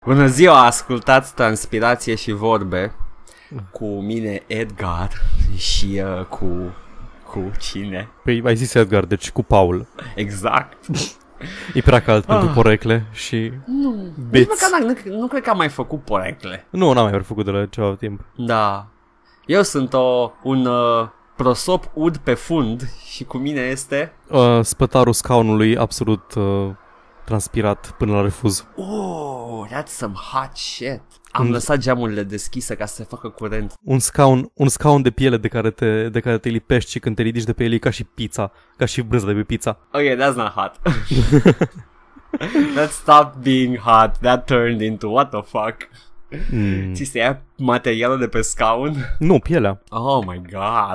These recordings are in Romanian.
Bună ziua, ascultați Transpirație și Vorbe cu mine Edgar și cu cine? Păi ai zis Edgar, deci cu Paul. Exact. E prea cald pentru porecle și Nu cred că am mai făcut porecle. Nu, n-am mai făcut de la ceva timp. Da. Eu sunt un prosop ud pe fund și cu mine este spătarul scaunului absolut transpirat până la refuz. Oh, that's some hot shit. Am lăsat geamurile deschise ca să se facă curent. Un scaun de piele de care te lipești și când te ridici de pe el e ca și pizza, ca și brânza de pe pizza. Okay, that's not hot. That stopped being hot. That turned into what the fuck. Ți se ia materialul de pe scaun? Nu, pielea. Oh my god.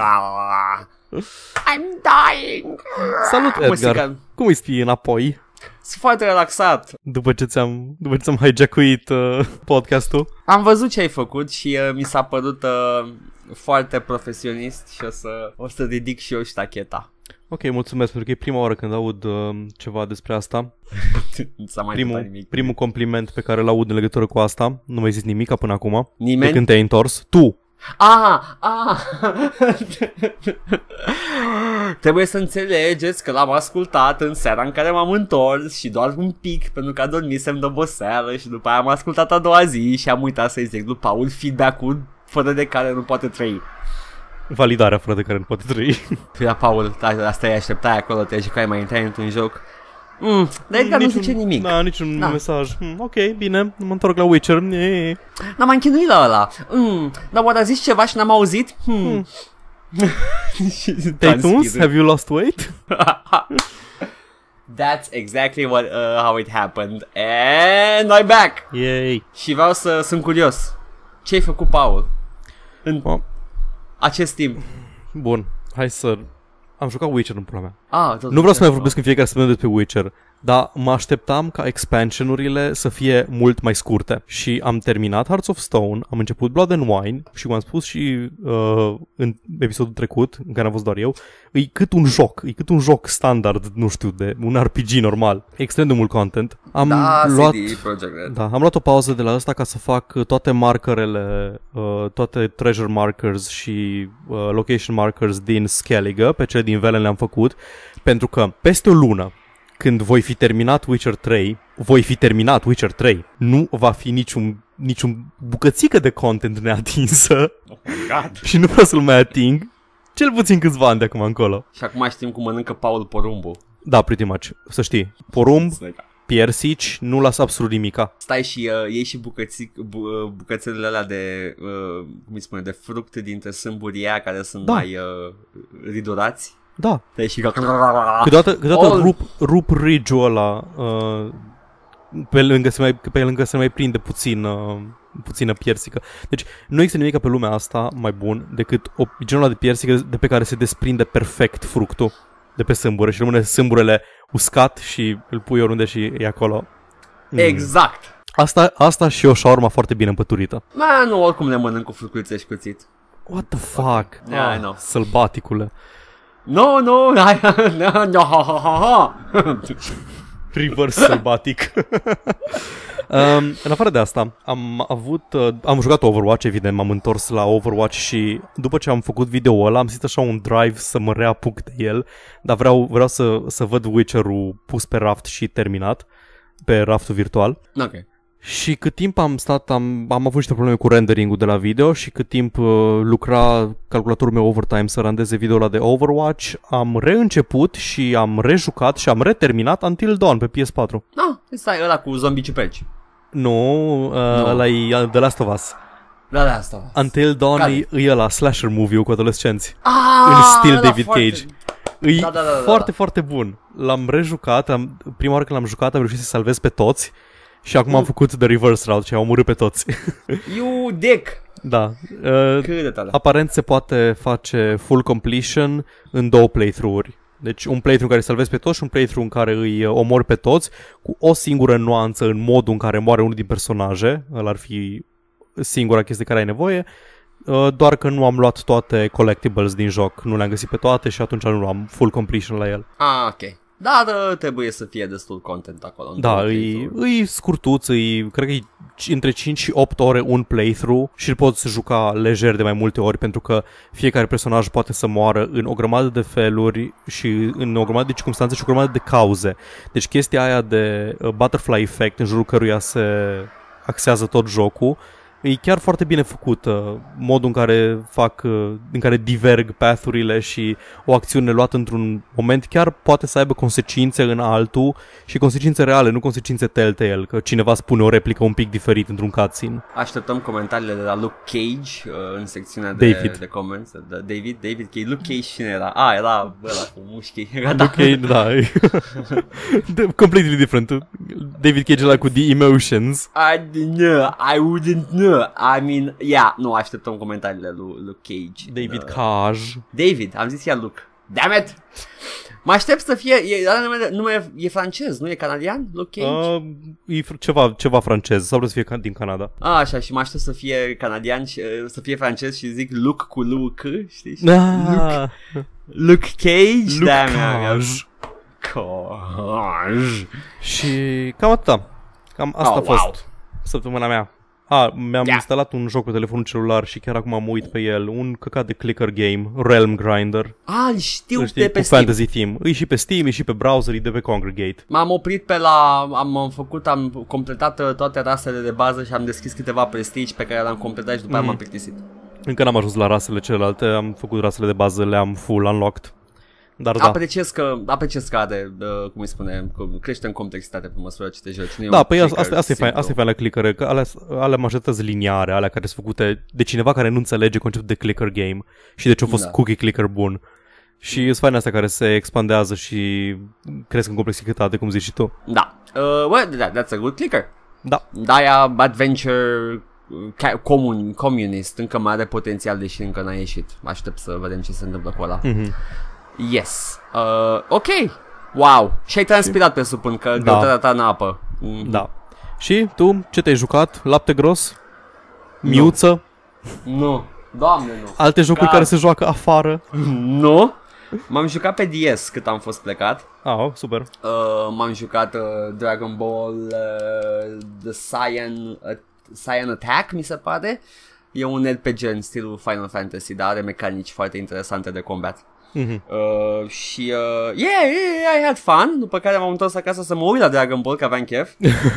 I'm dying. Salut, Edgar. Cum îi spui înapoi? Sunt foarte relaxat. După ce ți-am hijackuit podcastul. Am văzut ce ai făcut și mi s-a părut foarte profesionist și o să ridic și eu ștacheta. Ok, mulțumesc, pentru că e prima oară când aud ceva despre asta. Primul compliment pe care l-aud în legătură cu asta. Nu mi-ai zis nimic până acum. Nimeni? De când te-ai întors. Tu! Trebuie să înțelegeți că l-am ascultat în seara în care m-am întors și doar un pic, pentru că adormisem de oboseală și după aia am ascultat a doua zi și am uitat să-i zic lui Paul feedback-ul fără de care nu poate trăi. Validarea fără de care nu poate trăi. Fia, Paul, asta e, așteptai acolo, te jucai mai intrai într-un joc. Dar Edgar nu zice nimic. Da, niciun mesaj. Ok, bine, mă întorc la Witcher. N-am mai închinuit la ăla. Dar oare a zis ceva și n-am auzit? Te-ai tuns? Have you lost weight? That's exactly how it happened. And I'm back. Yay. Și sunt curios. Ce ai făcut, Paul? În acest timp. Bun, hai să... Am jucat Witcher în pula mea. Nu vreau să mai vorbesc în fiecare săptămână despre Witcher, dar mă așteptam ca expansionurile să fie mult mai scurte. Și am terminat Hearts of Stone, am început Blood and Wine și cum am spus și în episodul trecut, în care am fost doar eu, e cât un joc standard, nu știu, de un RPG normal. Extrem de mult content. Am luat o pauză de la asta ca să fac toate markerele, toate treasure markers și location markers din Skellige, pe cele din Velen le-am făcut, pentru că peste o lună, când voi fi terminat Witcher 3, nu va fi niciun bucățică de content neatinsă. Oh my God. Și nu vreau să-l mai ating, cel puțin câțiva ani de acum încolo. Și acum știm cum mănâncă Paul porumbul. Da, pretty much, să știi. Porumb, piersici, nu las absolut nimica. Stai și iei și bucățelele alea de, cum îi spune, de fruct dintre sâmburii care sunt mai ridurați. Da. Și câteodată rup ridge-ul ăla pe lângă se mai prinde puțină piersică. Deci nu există nimic pe lumea asta mai bun decât genul ăla de piersică de pe care se desprinde perfect fructul de pe sâmbure și rămâne sâmburele uscat și îl pui oriunde și e acolo. Exact. Asta și o shawarma foarte bine împăturită. Nu, oricum le mănânc cu fructulițe și cuțit. What the fuck? Yeah, I know. Sălbaticule. No. Reverse sălbatic. În afară de asta, am jucat Overwatch, evident, m-am întors la Overwatch și după ce am făcut video-ul ăla, am simțit așa un drive să mă reapuc de el, dar vreau să văd Witcher-ul pus pe raft și terminat, pe raftul virtual. Ok. Și cât timp am stat, am avut niște probleme cu rendering-ul de la video și cât timp lucra calculatorul meu overtime să randeze video-ăla de Overwatch, am reînceput și am rejucat și am reterminat Until Dawn pe PS4. Ăsta e ăla cu zombie ciuperci. Nu, ăla e The Last of Us. Until Dawn e ăla, slasher movie-ul cu adolescenți. În stil David Cage. E foarte, foarte bun. L-am rejucat, prima oară când l-am jucat am reușit să salvez pe toți. Și acum am făcut the reverse route și am omorât pe toți. You dick! Da. Aparent se poate face full completion în 2 playthrough-uri. Deci un playthrough în care salvezi pe toți și un playthrough în care îi omori pe toți, cu o singură nuanță în modul în care moare unul din personaje. Ăla ar fi singura chestie care ai nevoie. Doar că nu am luat toate collectibles din joc. Nu le-am găsit pe toate și atunci nu am full completion la el. Ok. dar trebuie să fie destul content acolo. Da, îi scurtuț, cred că e între 5 și 8 ore un playthrough și îl poți juca lejer de mai multe ori pentru că fiecare personaj poate să moară în o grămadă de feluri și în o grămadă de circunstanțe și o grămadă de cauze. Deci chestia aia de butterfly effect în jurul căruia se axează tot jocul e chiar foarte bine făcută, modul în care diverg path-urile și o acțiune luată într-un moment chiar poate să aibă consecințe în altul și consecințe reale, nu consecințe telltale, că cineva spune o replică un pic diferit într-un cutscene. Așteptăm comentariile de la Luke Cage în secțiunea de comments. David Cage. Luke Cage cine era? Era ăla cu mușchii. Luke Cage, da. Completely different. David Cage ăla cu The Emotions. I wouldn't know. I mean, nu, așteptăm comentariile lui Luke Cage. David Cage. David, am zis ea Luke. Damn it! Mă aștept să fie, e francez, nu e canadian, Luke Cage? E ceva francez, sau vreau să fie din Canada. Așa, și mă aștept să fie canadian și să fie francez și zic Luke cu Luke, știi? Luke Cage? Luke Cage. Și cam atâta. Cam asta a fost săptămâna mea. Mi-am instalat un joc pe telefonul celular și chiar acum am uit pe el, un căcat de clicker game, Realm Grinder. Îl știu de pe cu Steam. fantasy theme. E și pe Steam, e și pe browser, e de pe Congregate. M-am oprit am completat toate rasele de bază și am deschis câteva prestige pe care le-am completat și după aia m-am plictisit. Încă n-am ajuns la rasele celelalte, am făcut rasele de bază, le-am full unlocked. Dar apreciez că are, cum îi spune, crește în complexitate pe măsură ce te joci. Da, păi asta e fain la clicker, că alea majorități lineare, alea care sunt făcute de cineva care nu înțelege conceptul de clicker game și de ce a fost cookie clicker bun. Și sunt faine astea care se expandează și cresc în complexitate, cum zici și tu. Da, that's a good clicker. Da. De-aia Adventure Communist încă mai are potențial, deși încă n-a ieșit. Aștept să vedem ce se întâmplă cu ăla. Yes. Ok. Wow. Și ai transpirat, presupun, că greutatea ta în apă. Da. Și tu, ce te-ai jucat? Lapte gros? Miuță? Nu. Doamne, nu. Alte jocuri care se joacă afară? Nu. M-am jucat pe DS cât am fost plecat. Super. M-am jucat Dragon Ball The Cyan Attack, mi se pare. E un RPG în stilul Final Fantasy, dar are mecanici foarte interesante de combat. Și I had fun. După care m-am întors acasă să mă uit la Dragon Ball, că aveam chef.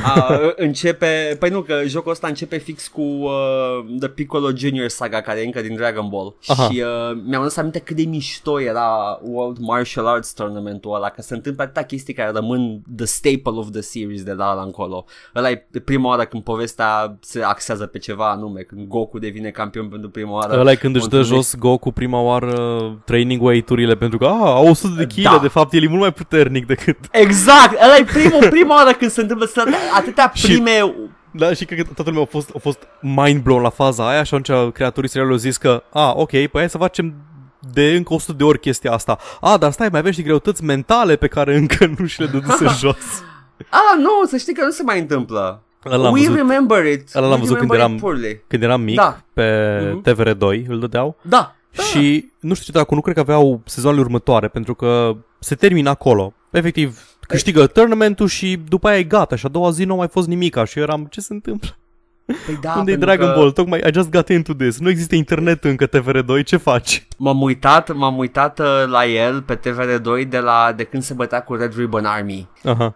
Păi nu, că jocul ăsta începe fix cu The Piccolo Junior Saga, care e încă din Dragon Ball. Și mi-am adus aminte cât de mișto era World Martial Arts Tournament-ul ăla, că se întâmplă atâta chestii care rămân the staple of the series de la încolo. Ăla e prima oară când povestea se axează pe ceva anume, când Goku devine campion pentru prima oară. Ăla e când își dă jos Goku prima oară training weight-urile, pentru că au 100 de kg, de fapt el e mult mai puternic decât... Exact, ăla e prima oară când se întâmplă atâtea prime... Da, și cred că toată lumea a fost mind blown la faza aia și atunci creatorii serialului au zis că ok, păi hai să facem de încă 100 de ori chestia asta. Dar stai, mai avem și greutăți mentale pe care încă nu și le dăduse jos. Nu, să știi că nu se mai întâmplă. Remember it. Ăla l-am văzut când eram mic, pe TVR2 îl dădeau. Da. Și nu știu ce, dacă nu cred că aveau sezoanele următoare, pentru că se termină acolo. Efectiv, câștigă tournamentul și după aia e gata și a doua zi nu a mai fost nimica și eu eram, ce se întâmplă? Unde e Dragon Ball? Tocmai I just got into this. Nu există internet încă, TVR2, ce faci? M-am uitat la el pe TVR2 de când se bătea cu Red Ribbon Army.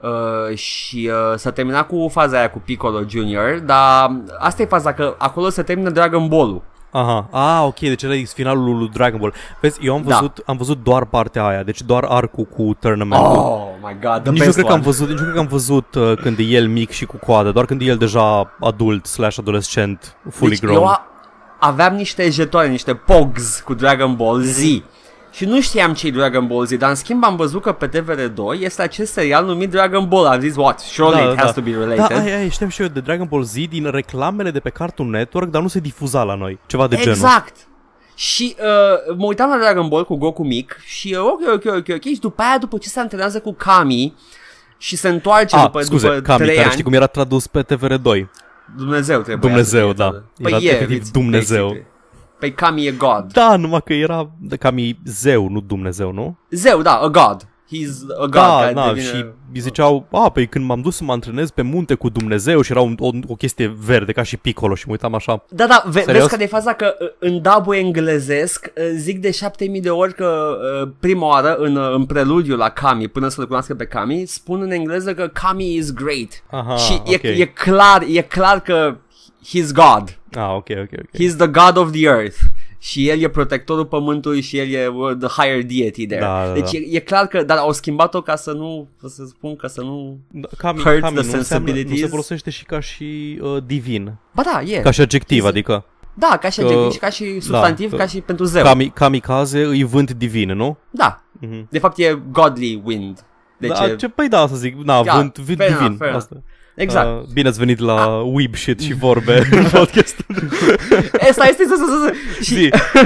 Și s-a terminat cu faza aia cu Piccolo Junior, dar asta e faza, că acolo se termină Dragon Ball-ul. Ok, deci ăla e finalul lui Dragon Ball. Vezi, eu am văzut doar partea aia, deci doar arcul cu tournament-ul. Oh my god, nici nu cred că am văzut când e el mic și cu coadă, doar când e el deja adult/adolescent, fully grown. Eu aveam niște jetoane, niște pogs cu Dragon Ball Z. Și nu știam ce-i Dragon Ball Z, dar în schimb am văzut că pe TVR2 este acest serial numit Dragon Ball. Am zis, what? Surely it has to be related. Da, știam și eu de Dragon Ball Z din reclamele de pe Cartoon Network, dar nu se difuza la noi. Ceva de genul. Exact. Și mă uitam la Dragon Ball cu Goku mic și ok. Și după aia, după ce se antrenează cu Kami și se întoarce după Kami, 3 care ani. știi cum era tradus pe TVR2? Dumnezeu, da. Era efectiv Dumnezeu. Basically. Păi Kami e God. Da, numai că era Kami zeu, nu Dumnezeu, nu? Zeu, da, a God. He's a god. Da, și îi ziceau, păi când m-am dus să mă antrenez pe munte cu Dumnezeu și era o chestie verde, ca și Piccolo și mă uitam așa. Da, vezi că de faza că în dubul englezesc zic de 7000 de ori că prima oară în preludiu la Kami, până să-l cunoască pe Kami, spun în engleză că Kami is great. Aha, și okay. e clar că he's God. Ok. He's the god of the earth. Și el e protectorul pământului și el e the higher deity there. Deci e clar că, dar au schimbat-o ca să nu, să spun, ca să nu hurt the sensibilities. Nu se folosește și ca și divin. Ba da, e. Ca și adjectiv, adică. Da, ca și adjectiv și ca și substantiv, ca și pentru zeu. Kamikaze îi vânt divin, nu? Da. De fapt e godly wind. Deci păi da, să zic, vânt divin. Asta. Exact. Bine ați venit la weeb shit și vorbe în podcastul. Stai. Și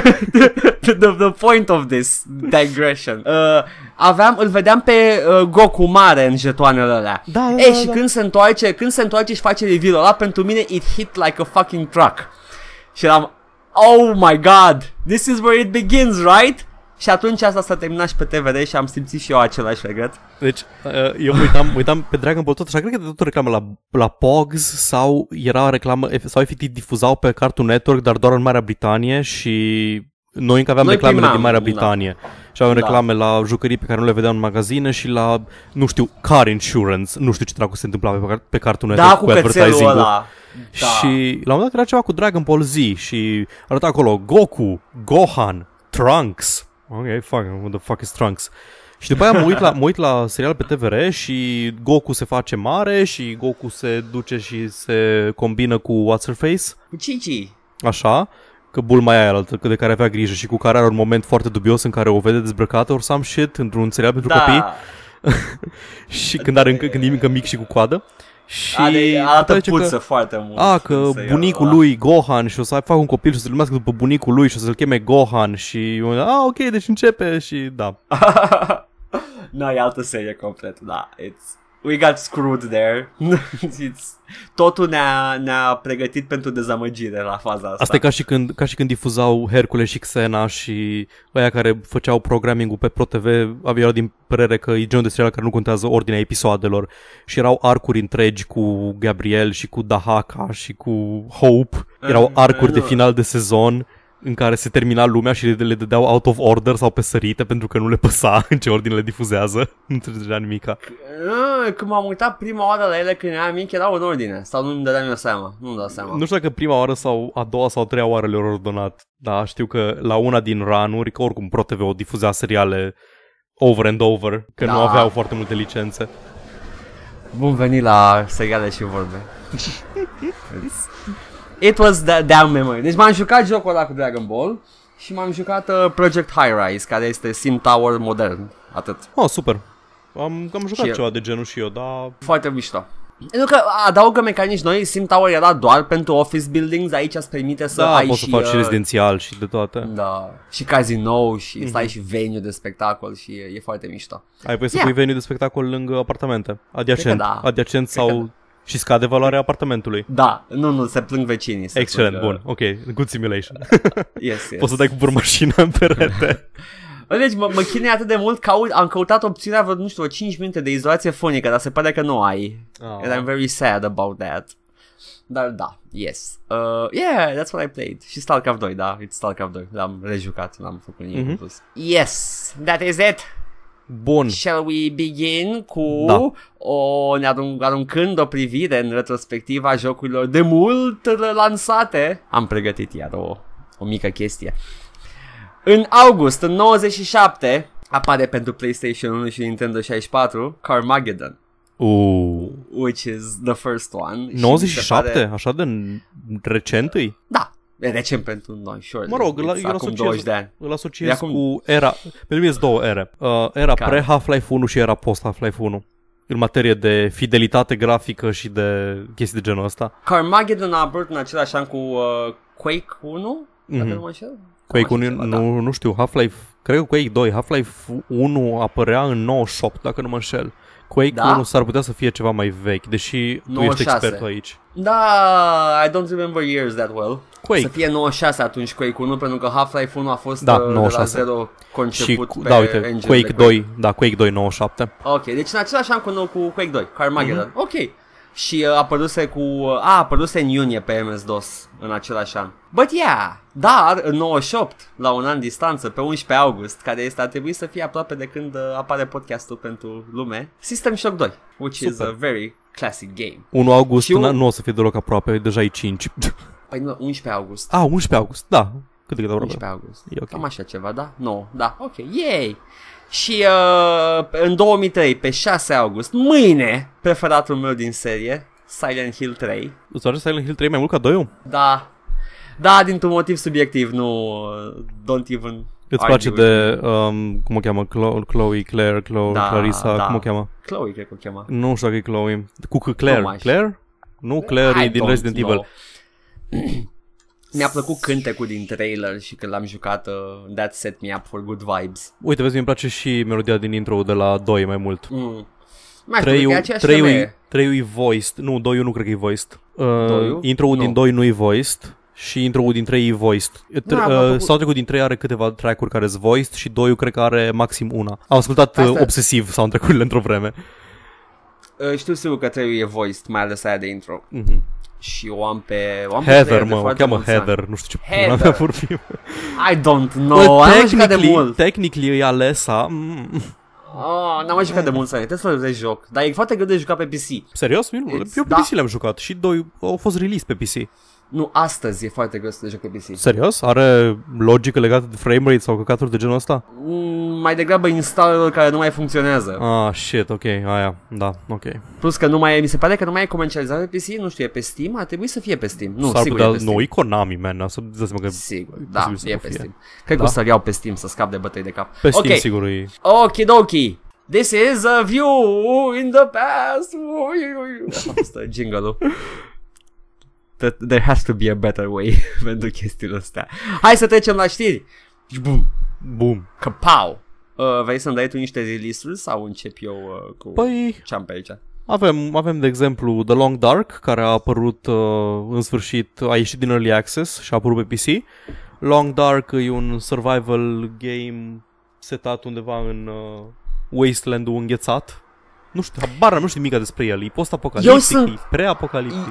the point of this digression. Îl vedeam pe Goku mare în jetoanele alea. Da. Și când se întoarce și face reveal-ul ăla, pentru mine it hit like a fucking truck. Și eram, oh my god, this is where it begins, right? Și atunci asta s-a terminat și pe TVR și am simțit și eu același regret. Deci eu uitam pe Dragon Ball tot așa, cred că de tot reclamă la Pogs sau era reclamă, sau efectiv difuzau pe Cartoon Network, dar doar în Marea Britanie și noi încă aveam reclamele din Marea Britanie. Și aveam reclame la jucării pe care nu le vedeam în magazine și la, nu știu, car insurance, nu știu ce dracu se întâmpla pe Cartoon Network cu advertising-ul ăla. Da. Și la un moment dat era ceva cu Dragon Ball Z și arăta acolo Goku, Gohan, Trunks. Ok, who the fuck is Trunks? Și după aia mă uit la serial pe TVR și Goku se face mare și Goku se duce și se combină cu What's Her Face. Cu Chichi. Așa, că Bulma aia altă, de care avea grijă și cu care are un moment foarte dubios în care o vede dezbrăcată or some shit într-un serial pentru copii. Și când e încă mic și cu coadă. Și arată puță foarte mult. Că bunicul lui Gohan și o să facă un copil și o să-l numească după bunicul lui și o să-l cheme Gohan și ok, deci începe și da. E altă serie complet, da. We got screwed there. Totul ne-a pregătit pentru dezamăgire la faza asta. Asta e ca și când difuzau Hercule și Xena și ăia care făceau programming-ul pe ProTV aveau din părere că e genul de serial care nu contează ordinea episoadelor și erau arcuri întregi cu Gabriel și cu Dahaka și cu Hope. Erau arcuri de final de sezon în care se termina lumea și le dădeau out of order sau pe sărite pentru că nu le păsa în ce ordine le difuzează. Nu înțelegea nimica. Când m-am uitat prima oară la ele când eram mic, erau în ordine. Sau nu-mi dădeam eu seama. Nu-mi dau seama. Nu știu dacă prima oară sau a doua sau a treia oară le-au ordonat. Dar știu că la una din run-uri, că oricum ProTV o difuzea seriale over and over, că nu aveau foarte multe licențe. Bun venit la seriale și vorbe. It was the damn memory. Deci m-am jucat jocul ăla cu Dragon Ball și m-am jucat Project High Rise, care este Sim Tower modern. Atât. Super. Am jucat ceva de genul și eu, dar... Foarte mișto. Pentru că adaugă mecanici noi, Sim Tower era doar pentru office buildings, aici îți permite să ai poți să faci și rezidențial și de toate. Da, și casino și să ai și venue de spectacol și e foarte mișto. Ai voie să pui venue de spectacol lângă apartamente, adiacent sau... Și scade valoarea apartamentului. Da, nu, se plâng vecinii. Excelent, bun, ok, good simulation. Yes. Poți să dai cu burmașina în perete. Deci mă chinuie atât de mult că am căutat opțiunea vreo 5 minute de izolație fonică, dar se pare că nu ai. And I'm very sad about that. Dar da, yes. Yeah, that's what I played. Și StarCraft 2, da, it's StarCraft 2. L-am rejucat, l-am făcut nimic plus. Yes, that is it. Bun. Shall we begin cu aruncând o privire în retrospectiva jocurilor de mult lansate? Am pregătit iar o mică chestie. În august, în 97, apare pentru PlayStation 1 și Nintendo 64 Carmageddon. Which is the first one. 97? Așa de recent-i? Da. E recent pentru noi, sure. Mă rog, îl asociez cu era. Pentru mine sunt două ere. Era pre-Half-Life 1 și era post-Half-Life 1. În materie de fidelitate grafică și de chestii de genul ăsta. Carmageddon a apărut în același an cu Quake 1? Dacă nu mă înșel? Quake 1, nu știu, Half-Life, cred că Quake 2, Half-Life 1 apărea în 98, dacă nu mă înșel. Quake Da? 1 s-ar putea să fie ceva mai vechi, deși tu ești 96. expertul aici. Da, I don't remember years that well. Quake. Să fie 96 atunci Quake 1, pentru că Half-Life 1 a fost Da, de la 96. zero conceput Și, pe da, uite, engine Quake de 2, da, Quake 2 97. Ok, deci în același an cu Quake 2, Carmageddon. Ok. Și a apăruse în iunie pe MS-DOS în același an. But yeah, dar în 98, la un an distanță, pe 11 august, care ar trebui să fie aproape de când apare podcastul pentru lume, System Shock 2, which is a very classic game. 1 august Și nu o să fie deloc aproape, deja e 5. Păi nu, 11 august. 11 august, da. Cât de aproape. 11 august. E ok. Cam așa ceva, da? Nu, da, ok, yay! Și în 2003, pe 6 august, mâine, preferatul meu din serie, Silent Hill 3. Îți place Silent Hill 3 mai mult ca 2-ul? Da. Da, dintr-un motiv subiectiv, nu, don't even. Îți place de, cum o cheamă, Claire, Da, Clarissa, da. cum o cheamă? Chloe, cred că o chema. Nu știu dacă e Chloe. Cu Claire. Nu mai știu. Claire? Nu, Claire e I din don't Resident know. Evil. Mi-a plăcut cântecul din trailer și când l-am jucat, that set me up for good vibes. Uite, vezi, mi-mi place și melodia din intro de la 2 mai mult. Mai știu, că e aceeași femeie. 3-ul e voiced. Nu, 2-ul nu cred că e voiced. Doi-ul? Intro-ul din Nu. 2 nu e voiced. Și intro-ul din 3 e voiced. Da, m-a plăcut. Soundtrack-ul din 3 are câteva track-uri care sunt voiced și 2-ul cred că are maxim una. Am ascultat Asta- obsesiv soundtrack-urile într-o vreme. Știu sigur că trebuie e voiced, mai ales aia de intro. Și o am pe Heather, player de mă, o foarte cheamă mulți ani. Heather. Nu știu ce Heather. pula mea vorbim. I don't know, am mai jucat de mult. Technically e Alessa. N-am mai jucat de mult, trebuie să-l rejoc. Dar e foarte greu de jucat pe PC. Serios? Eu pe Da. PC le-am jucat și 2 au fost release pe PC. Nu, astăzi e foarte greu să le joc pe PC. Serios? Are logică legată de framerate sau căcaturi de genul ăsta? Mai degrabă installerul care nu mai funcționează. Ah, shit, ok, aia, da, ok. Plus că nu mai e, mi se pare că nu mai e comercializat pe PC, nu știu, e pe Steam, ar trebui să fie pe Steam. Nu, S-ar sigur putea, e pe Steam. nu, e Konami, man, să dați seama că Sigur, e da, posibil să e nu pe fie. Steam. Cred că Da? o să-l iau pe Steam să scap de bătăi de cap. Pe Steam Ok. sigur e. Okidoki. This is a view in the past. Asta a fost jingle-ul. There has to be a better way pentru chestiile astea. Hai să trecem la știri. Și bum, Boom. capau. Vrei să-mi dai tu niște release-uri sau încep eu cu Păi, ce am pe aici? avem de exemplu The Long Dark, care a apărut în sfârșit, a ieșit din Early Access și a apărut pe PC. Long Dark e un survival game setat undeva în wasteland-ul înghețat. Nu știu, habar nu știu nimic despre el. E post-apocaliptic, e pre-apocaliptic.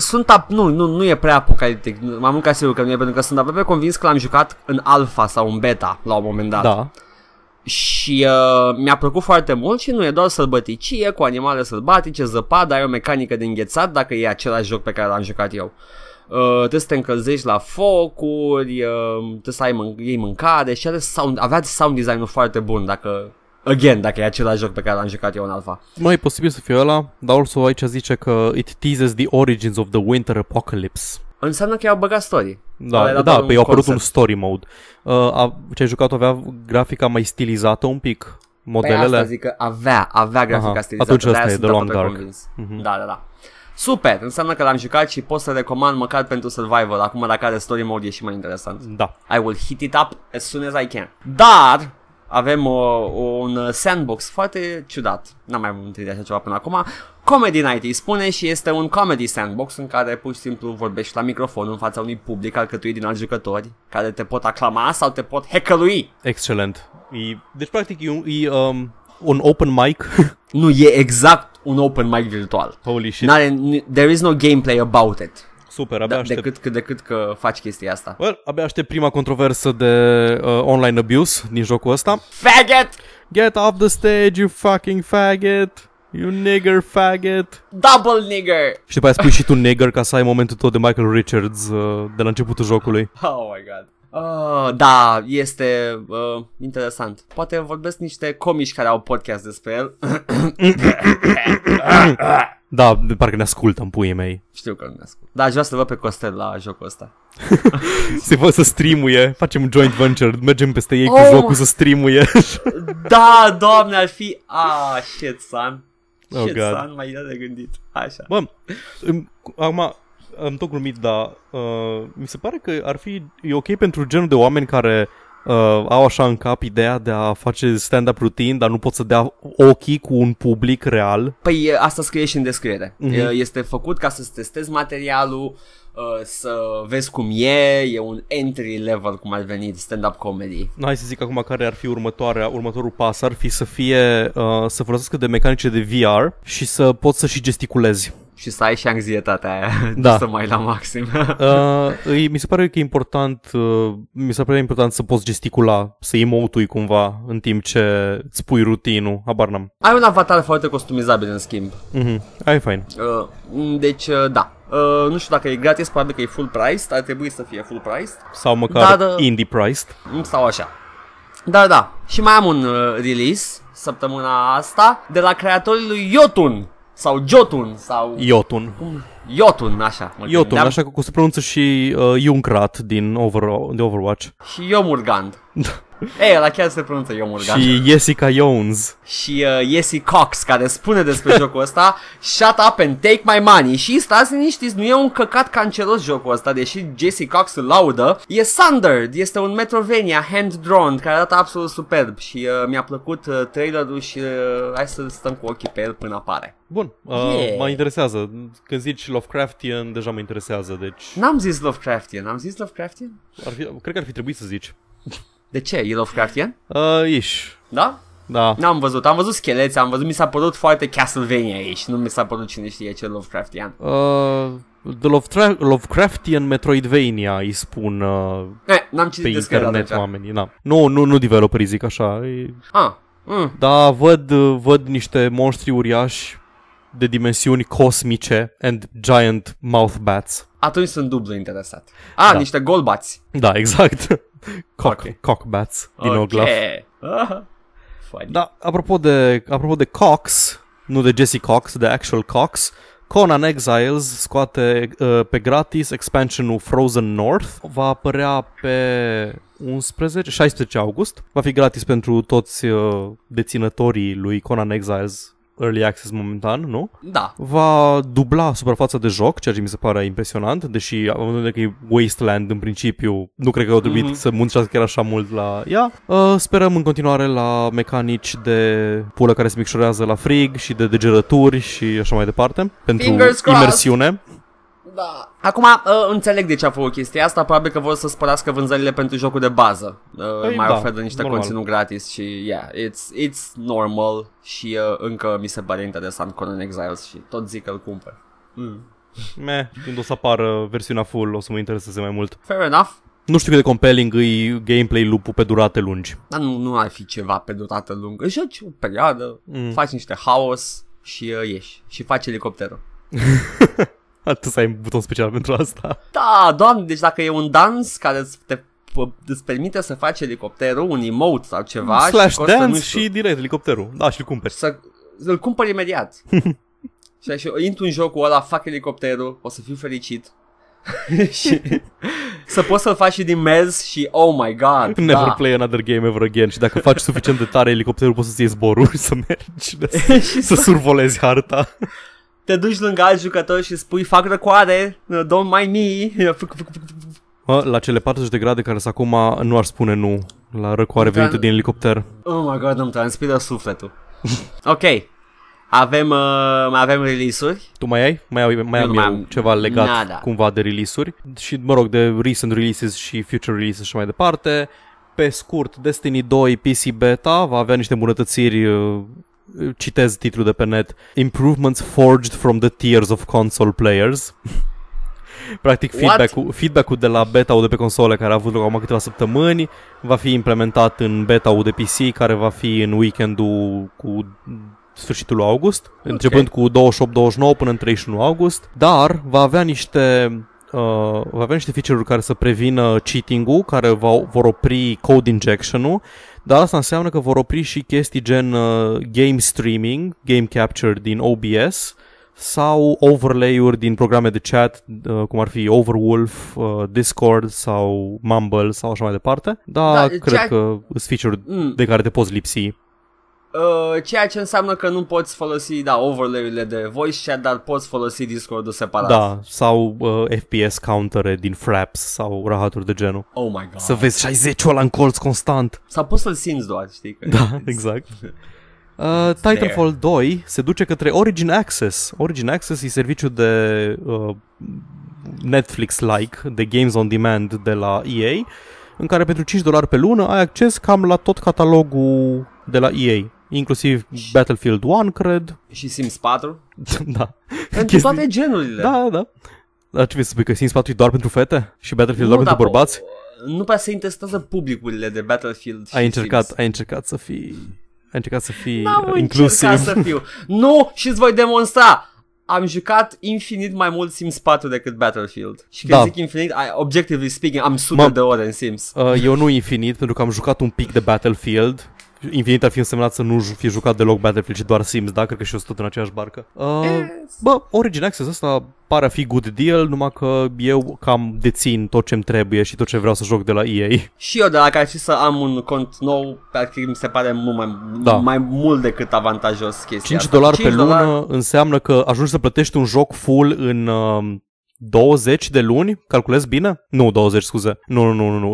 Nu e prea apocaliptic. M-am mâncat sigur că nu e, pentru că sunt aproape convins că l-am jucat în alpha sau în beta la un moment dat. Da. Și mi-a plăcut foarte mult și nu e doar sălbăticie cu animale sălbatice, zăpadă, ai o mecanică de înghețat dacă e același joc pe care l-am jucat eu. Trebuie să te încălzești la focuri, trebuie să iei mâncare și avea sound design-ul foarte bun dacă e același joc pe care l-am jucat eu în alpha. Mai e posibil să fie ăla, dar also aici zice că it teases the origins of the winter apocalypse. Înseamnă că i-au băgat story. Da, pe i-a apărut un story mode. Ce ai jucat avea grafica mai stilizată un pic, modelele. Pe asta zic că avea grafica stilizată. Atunci ăsta de-aia e sunt The Long aproape Dark. convins. Da. Super, înseamnă că l-am jucat și pot să recomand măcar pentru survival. Acum dacă are story mode e și mai interesant. Da. I will hit it up as soon as I can. Dar avem un sandbox foarte ciudat. N-am mai întâlnit așa ceva până acum. Comedy Night îi spune și este un comedy sandbox în care pur și simplu vorbești la microfon în fața unui public alcătuit din alți jucători care te pot aclama sau te pot hecălui. Excelent. Deci practic e un open mic. Nu, e exact un open mic virtual. Holy shit. There is no gameplay about it. Super, abia aștept. Decât că faci chestia asta. Well, abia aștept prima controversă de online abuse din jocul ăsta. Faggot! Get off the stage, you fucking faggot. You nigger faggot. Double nigger! Și după aia spui și tu nigger ca să ai momentul tot de Michael Richards de la începutul jocului. Oh my god. Da, este interesant. Poate vorbesc niște comici care au podcast despre el. Da, de parcă ne ascultă în puii mei. Știu că nu ne ascult. Da, aș vrea să văd pe Costel la jocul ăsta. Se văd să streamuie. Facem un joint venture. Mergem peste ei cu jocul să streamuie. Da, doamne, ar fi... shit, son. Oh, shit, God. son, mai era de gândit. Așa. Bă, acum am tot glumit, dar mi se pare că e ok pentru genul de oameni care au așa în cap ideea de a face stand-up routine, dar nu pot să dea ochii cu un public real. Păi asta scrie și în descriere. Este făcut ca să testezi materialul, să vezi cum e un entry level, cum ar veni, stand-up comedy. Hai să zic acum care ar fi următorul pas, ar fi să fie, să folosească de mecanice de VR și să poți să și gesticulezi. Și să ai și anxietatea aia, da. Să mai la maxim. Mi se pare că e important, să poți gesticula, să emotui cumva în timp ce îți pui rutinul, habar n-am. Ai un avatar foarte customizabil în schimb. Ai fain. Deci, da. Nu știu dacă e gratis, probabil că e full priced, ar trebui să fie full priced. Sau măcar indie priced. Sau așa. Da. Și mai am un release săptămâna asta de la creatorii lui Jotun. Sau Jotun, sau... Jotun, așa. Jotun, așa cum se pronunță și Junkrat din Overwatch. Și Jomurgand. Ei, ăla chiar se pronunță Jomurgand. Și Jessica Jones. Și Jessie Cox, care spune despre jocul ăsta: shut up and take my money. Și stați liniștiți, nu e un căcat canceros jocul ăsta, deși Jessie Cox îl laudă. E Sundered, este un Metroidvania hand-drawn care arată absolut superb. Și mi-a plăcut trailerul și hai să stăm cu ochii pe el până apare. Bun, mă interesează. Când zici Lovecraftian, deja mă interesează, deci... N-am zis Lovecraftian, Cred că ar fi trebuit să zici. De ce? E Lovecraftian? Ish. Da? Da. N-am văzut, am văzut scheleți, mi s-a părut foarte Castlevania aici, nu mi s-a părut cine știe ce Lovecraftian. Lovecraftian Metroidvania îi spun n-am citit pe internet oamenii. Na. Nu developerii zic așa. Da, văd niște monștri uriași de dimensiuni cosmice and giant mouth bats. Atunci sunt dublu interesat. Da. Niște golbați. Da, exact. Cock bats din Oglaf. Da, apropo de Cox, nu de Jessie Cox, de actual Cox, Conan Exiles scoate pe gratis expansionul Frozen North. Va apărea pe 16 august. Va fi gratis pentru toți deținătorii lui Conan Exiles Early Access momentan, nu? Da. Va dubla suprafața de joc, ceea ce mi se pare impresionant, deși având în vedere că e Wasteland în principiu, nu cred că au trebuit să muncească chiar așa mult la ea. Sperăm în continuare la mecanici de pulă care se micșorează la frig și de degerături și așa mai departe, pentru imersiune. Da. Acum înțeleg de ce a făcut chestia asta. Probabil că vor să spărească vânzările pentru jocul de bază. Oferă niște conținut gratis. Și it's normal. Și încă mi se pare interesant Conan Exiles. Și tot zic că îl cumpăr. Când o să apară versiunea full, o să mă intereseze mai mult. Fair enough. Nu știu cât de compelling e gameplay loop-ul pe durate lungi. Dar nu ar fi ceva pe durată lungă. Joci o perioadă, faci niște haos și ieși. Și faci elicopterul. Atât să ai un buton special pentru asta. Da, doamne, deci dacă e un dans care îți permite să faci elicopterul, un emote sau ceva, slash și dance și direct elicopterul. Da, și-l cumperi. Îl cumpări imediat. Și intru în jocul ăla, fac elicopterul, o să fiu fericit. Și să poți să-l faci și din mers și oh my god. Never play another game ever again. Și dacă faci suficient de tare elicopterul, poți să-ți iei zborul și să mergi și să survolezi harta. Te duci lângă alt jucător și spui fac răcoare, don't mind me. La cele 40 de grade care sunt acum, nu aș spune nu la răcoare venită din elicopter. Oh my god, îmi transpiră sufletul. Ok, mai avem release-uri. Tu mai ai? Mai am eu ceva legat cumva de release-uri. Și mă rog, de recent releases și future releases și mai departe. Pe scurt, Destiny 2 PC Beta va avea niște îmbunătățiri. Citez titlul de pe net: Improvements forged from the tears of console players. Practic feedback-ul de la beta-ul de pe console, care a avut loc acum câteva săptămâni, va fi implementat în beta-ul de PC, care va fi în weekendul cu sfârșitul lui august, începând cu 28-29 până în 31 august. Dar va avea niște feature-uri care să prevină cheating-ul, care vor opri code injection-ul. Dar asta înseamnă că vor opri și chestii gen game streaming, game capture din OBS sau overlay-uri din programe de chat, cum ar fi Overwolf, Discord sau Mumble sau așa mai departe. Dar cred că sunt feature-uri de care te poți lipsi. Ceea ce înseamnă că nu poți folosi, overlay-urile de voice chat, dar poți folosi Discord-ul separat. Da, sau FPS countere din Fraps sau rahaturi de genul. Oh my god. Să vezi 60-ul ăla în colț constant. Sau poți să-l simți doar, știi? Că da, exact. Titanfall 2 se duce către Origin Access. Origin Access e serviciu de Netflix-like, de Games on Demand de la EA, în care pentru $5 pe lună ai acces cam la tot catalogul de la EA. Inclusiv Battlefield 1, cred. Și Sims 4. Da. Pentru toate genurile. Da. Dar ce vrei să spui, că Sims 4 e doar pentru fete? Și Battlefield doar pentru bărbați? Nu prea se intestează publicurile de Battlefield și Ai încercat să fii inclusiv. Să fiu. Nu, și îți voi demonstra. Am jucat infinit mai mult Sims 4 decât Battlefield. Și când zic infinit, objectively speaking, am sute de ore în Sims. Eu nu infinit, pentru că am jucat un pic de Battlefield. Infinit ar fi însemnat să nu fie jucat deloc Battlefield, ci doar Sims, da? Cred că și eu sunt tot în aceeași barcă. Origin Access ăsta pare a fi good deal, numai că eu cam dețin tot ce-mi trebuie și tot ce vreau să joc de la EA. Și eu, de la care și să am un cont nou, practic mi se pare mai mult decât avantajos chestia $5 pe lună înseamnă că ajungi să plătești un joc full în 20 de luni? Calculez bine? Nu, 20, scuze. Nu.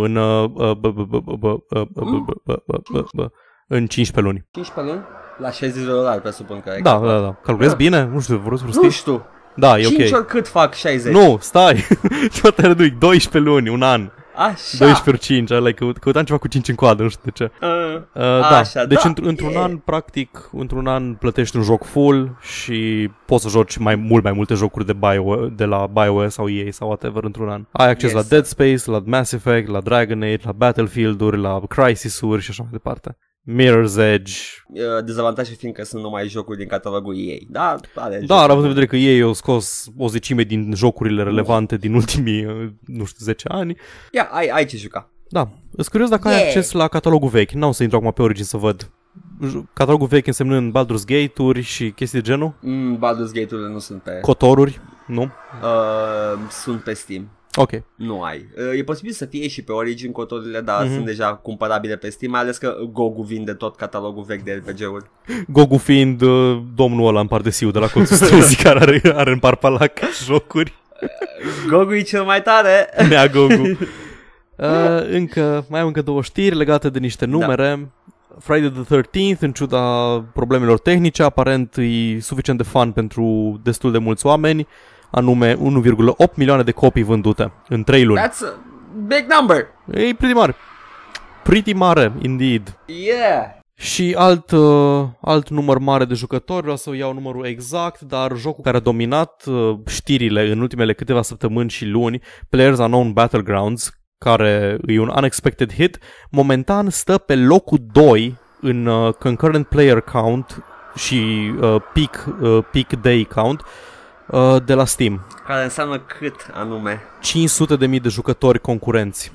În 15 luni. 15 luni? La $60, presupun că Da. Calculez bine? Nu știu, vreau să Nu știu. Da, e ok. 5 ori cât fac 60? Nu, stai. Ce te rădui? 12 luni, un an. Așa. 12 ori 5, căutam ceva cu 5 în coadă, nu știu de ce. Așa, deci într-un an, practic, într-un an plătești un joc full și poți să joci mult mai multe jocuri de la BioWare sau EA sau whatever într-un an. Ai acces la Dead Space, la Mass Effect, la Dragon Age, la Battlefield-uri, la Crysis-uri și așa mai departe. Mirror's Edge. Dezavantajul fiindcă sunt numai jocuri din catalogul EA. Da, având în vedere că EA au scos o zecime din jocurile relevante din ultimii, 10 ani. Ai ce juca. Da, îs curios dacă ai acces la catalogul vechi. N-au să intru acum pe Origin să văd. Catalogul vechi însemnând Baldur's Gate-uri și chestii de genul? Baldur's Gate-urile nu sunt pe... Cotoruri? Nu? Sunt pe Steam. Ok. Nu ai. E posibil să fie și pe Origin cotorile, dar sunt deja cumpărabile pe Steam, mai ales că GOG vinde tot catalogul vechi de RPG-uri. GOG fiind domnul ăla în pardesiu de la colțul străzii care are în Parpalac jocuri. GOG e cel mai tare. Nea GOG-ul. Mai am încă 2 știri legate de niște numere. Da. Friday the 13th, în ciuda problemelor tehnice, aparent e suficient de fun pentru destul de mulți oameni. Anume 1,8 milioane de copii vândute în 3 luni. That's a big number. E pretty mare. Pretty mare, indeed. Yeah. Și alt număr mare de jucători, vreau să iau numărul exact, dar jocul care a dominat știrile în ultimele câteva săptămâni și luni, PlayerUnknown's Battlegrounds, care e un unexpected hit, momentan stă pe locul 2 în concurrent player count și peak day count de la Steam. Care înseamnă cât anume? 500.000 de jucători concurenți.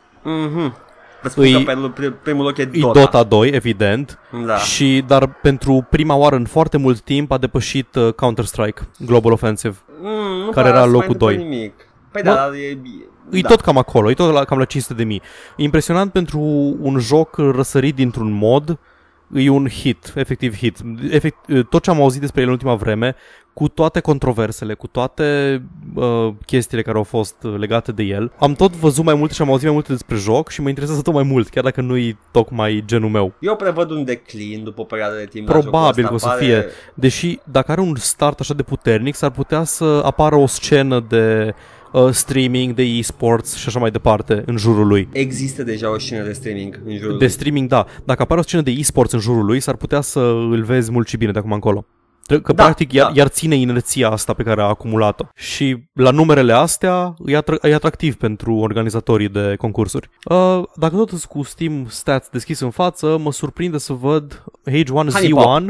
Vă spun că pe primul loc e Dota. Dota 2, evident. Da. Dar pentru prima oară în foarte mult timp a depășit Counter-Strike Global Offensive, care era locul 2. Nimic. Păi e tot cam acolo, e tot cam la 500.000. E impresionant pentru un joc răsărit dintr-un mod. E un hit, efectiv hit. Tot ce am auzit despre el în ultima vreme, cu toate controversele, cu toate chestiile care au fost legate de el, am tot văzut mai multe și am auzit mai multe despre joc și mă interesează tot mai mult, chiar dacă nu-i tocmai genul meu. Eu prevăd un declin după o perioadă de timp. Probabil că o să fie. Deși dacă are un start așa de puternic, s-ar putea să apară o scenă de streaming, de e-sports și așa mai departe în jurul lui. Există deja o scenă de streaming în jurul lui. De streaming, da. Dacă apare o scenă de e-sports în jurul lui, s-ar putea să îl vezi mult și bine de acum încolo. Că practic iar ține inerția asta pe care a acumulat-o. Și la numerele astea e atractiv pentru organizatorii de concursuri. Dacă tot sunt cu Steam Stats deschis în față, mă surprinde să văd H1Z1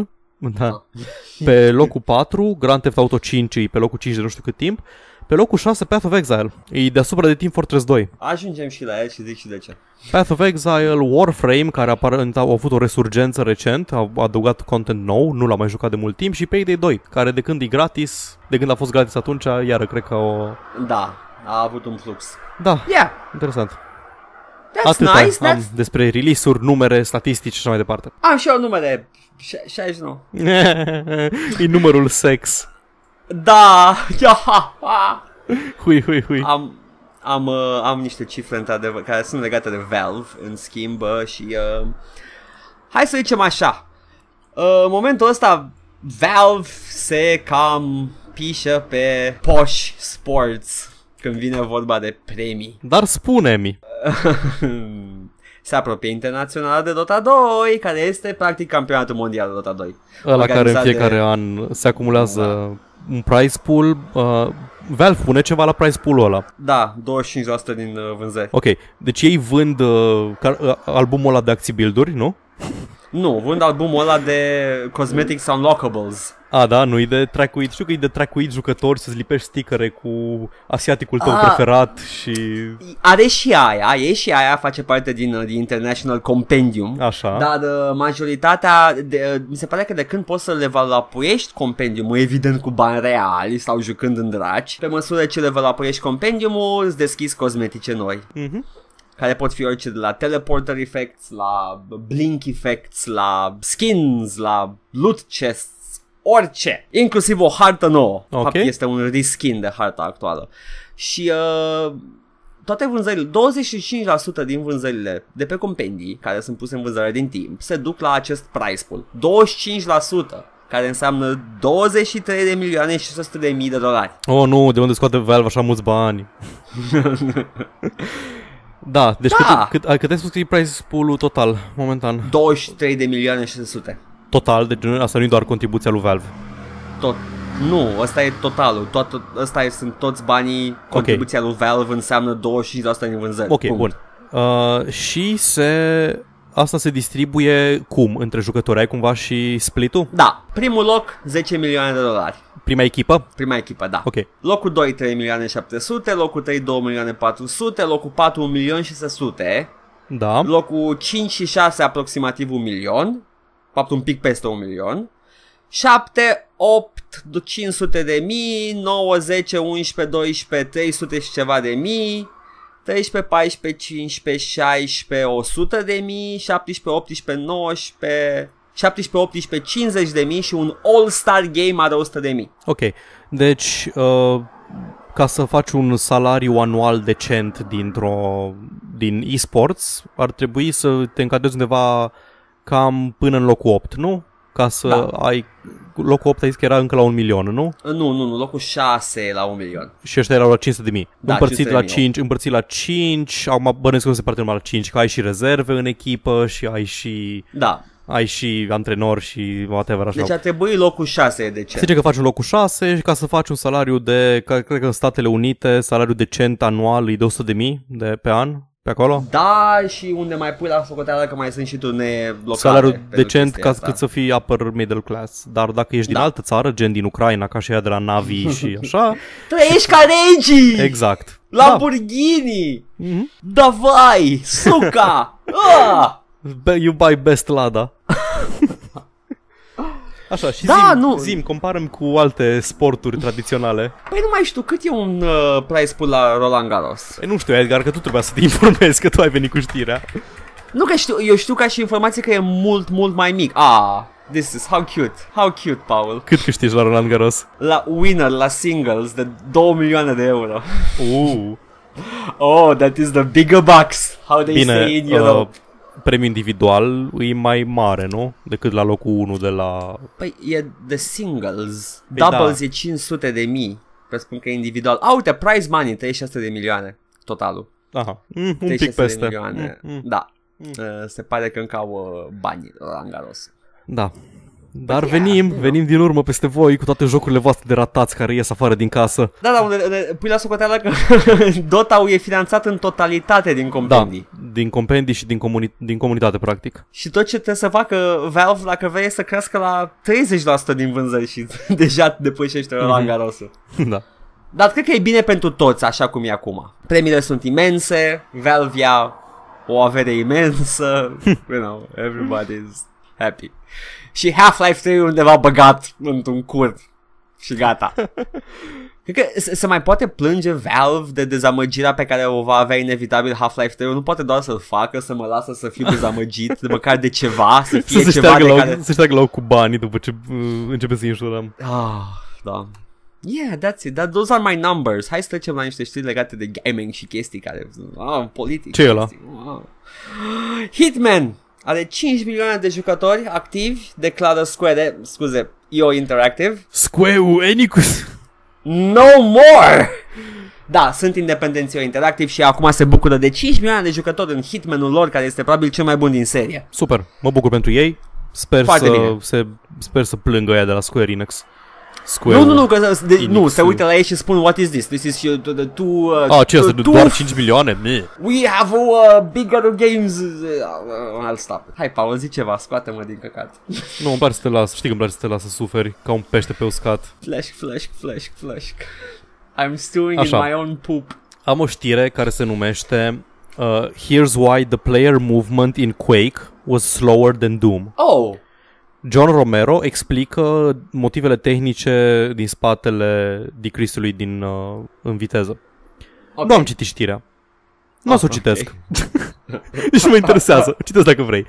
pe locul 4, Grand Theft Auto 5 e pe locul 5 de nu știu cât timp. Pe locul 6, Path of Exile. E deasupra de Team Fortress 2. Ajungem și la el și zic și de ce. Path of Exile, Warframe, care aparent au avut o resurgență recent, au adăugat content nou, nu l-am mai jucat de mult timp, și Payday 2, care de când e gratis, de când a fost gratis atunci, iară cred că Da, a avut un flux. Da, interesant. That's Atâta nice, am despre release-uri, numere, statistici și așa mai departe. Am și eu numere 69. E numărul sex. Da, Hui. Am niște cifre într-adevăr care sunt legate de Valve, în schimb, și hai să zicem așa. În momentul ăsta Valve se cam pișă pe Posh Sports când vine vorba de premii. Dar spune-mi. Se apropie internaționala de Dota 2, care este practic campionatul mondial de Dota 2. Ăla care în fiecare an se acumulează un prize pool. Valve pune ceva la prize pool-ul ăla. Da, 25% din vânzări. Ok, deci ei vând albumul ăla de acții-build-uri, nu? Nu, vând albumul ăla de Cosmetics Unlockables. Da, nu e de track-uit. Știu că e de track-uit jucători să-ți lipești stickere cu asiaticul tău preferat și... Are și aia, face parte din International Compendium. Așa. Dar majoritatea, mi se pare că de când poți să le valapuiești Compendiumul, evident cu bani reali sau jucând în draci, pe măsură ce le valapuiești Compendiumul, îți deschizi cosmetice noi. Care pot fi orice, de la teleporter effects, la blink effects, la skins, la loot chests, orice, inclusiv o hartă nouă. Fapt, este un reskin de harta actuală. Și toate vânzările, 25% din vânzările de pe compendii care sunt puse în vânzare din timp se duc la acest price pool. 25%, care înseamnă 23.600.000 de dolari. Oh, nu, de unde scoate Valve așa mulți bani? Da, deci cât ai spus că e price pool-ul total, momentan? 23.600.000. Total, deci asta nu e doar contribuția lui Valve. Tot. Nu, ăsta e totalul. Ăsta sunt toți banii. Contribuția lui Valve înseamnă 25% din vânzări. Ok, bun. Și asta se distribuie cum între jucători? Ai cumva și split-ul? Da, primul loc 10 milioane de dolari. Prima echipă? Prima echipă, da. Ok. Locul 2 3.700.000, locul 3 2.400.000, locul 4 1.600.000. Da. Locul 5 și 6 aproximativ 1 milion. Fapt un pic peste 1 milion. 7, 8, 500 de mii, 9, 10, 11, 12, 300 și ceva de mii, 13, 14, 15, 16, 100 de mii, 17, 18, 19, 17, 18, 50 de mii și un All-Star Game are 100 de mii. Ok, deci ca să faci un salariu anual decent din eSports, ar trebui să te încadrezi undeva cam până în locul 8, nu? Ca să ai... Locul 8 ai zis că era încă la 1 milion, nu? Nu, locul 6 e la 1 milion. Și ăștia erau la 500 de mii. Da, împărțit la 5, acum bănuiesc că nu se parte numai la 5, că ai și rezerve în echipă și ai și... Da. Ai și antrenori și whatever așa. Deci ar trebui locul 6 de ce? Zice că faci un locul 6 și ca să faci un salariu de... Cred că în Statele Unite salariul decent anual e de 100 de mii pe an. Pe acolo? Da, și unde mai pui la socoteală că mai sunt și turnee locale. Salariul decent ca cât să fii upper middle class. Dar dacă ești din altă țară, gen din Ucraina, ca și ea de la Navi și așa... Trăiești ca regii! Exact. Lamborghini! Davai! Suca! You buy best Lada. Așa, și zi-mi, comparăm cu alte sporturi tradiționale. Păi nu mai știu, cât e un prize pool la Roland Garros? Păi nu știu, Edgar, că tu trebuia să te informezi, că tu ai venit cu știrea. Nu că știu, eu știu ca și informație că e mult, mult mai mic. This is how cute, Paul. Cât câștigi la Roland Garros? La winner, la singles, de 2 milioane de euro. That is the bigger bucks, how they say in Europe. Premiul individual e mai mare, nu? Decât la locul 1 de la... Păi e de singles. Doubles e 500 de mii. Presupun că e individual. Uite, prize money, 36 de milioane. Totalul. Aha, un pic peste. Milioane. Da. Se pare că încă au bani la Garros. Da. Dar venim din urmă peste voi cu toate jocurile voastre de ratați care ies afară din casă. Da, pui la socoteală că Dota-ul e finanțat în totalitate din compendii. Da, din compendii și din comunitate, practic. Și tot ce trebuie să facă Valve, dacă vrea, să crească la 30% din vânzări și deja depășește Roland Garros-ul. Da. Dar cred că e bine pentru toți, așa cum e acum. Premiile sunt imense, Valve ia o avere imensă, everybody's happy. Și Half-Life 3 undeva băgat într-un cur Și gata. Cred că se mai poate plânge Valve de dezamăgirea pe care o va avea inevitabil Half-Life 3. Nu poate doar să-l facă, să mă lasă să fiu dezamăgit, de măcar de ceva, să fie ceva de care... Să șteagă la cu banii după ce începe să injurăm. Da. Yeah, that's it. Those are my numbers. Hai să trecem la niște știri legate de gaming și chestii care... politic. Ce e ăla? Hitman are 5 milioane de activi, declară IO Interactive. Square Enix. No more! Da, sunt independenți IO Interactive și acum se bucură de 5 milioane de jucători în Hitman-ul lor, care este probabil cel mai bun din serie. Super, mă bucur pentru ei. Sper să plângă ea de la Square Enix. Nu, se uită la ei și spun what is this? This is doar 5 milioane? We have bigger games. I'll stop. Hai, Paul, zi ceva, scoate-mă din căcat. Nu, îmi place să te las, știi că îmi place să te las să suferi ca un pește pe uscat. Flash. I'm stewing in my own poop. Am o știre care se numește Here's why the player movement in Quake was slower than Doom. Oh! John Romero explică motivele tehnice din spatele decrease-ului în viteză. Okay. Nu am citit știrea. Nu o să o citesc. Nici nu mă interesează. Citesc dacă vrei.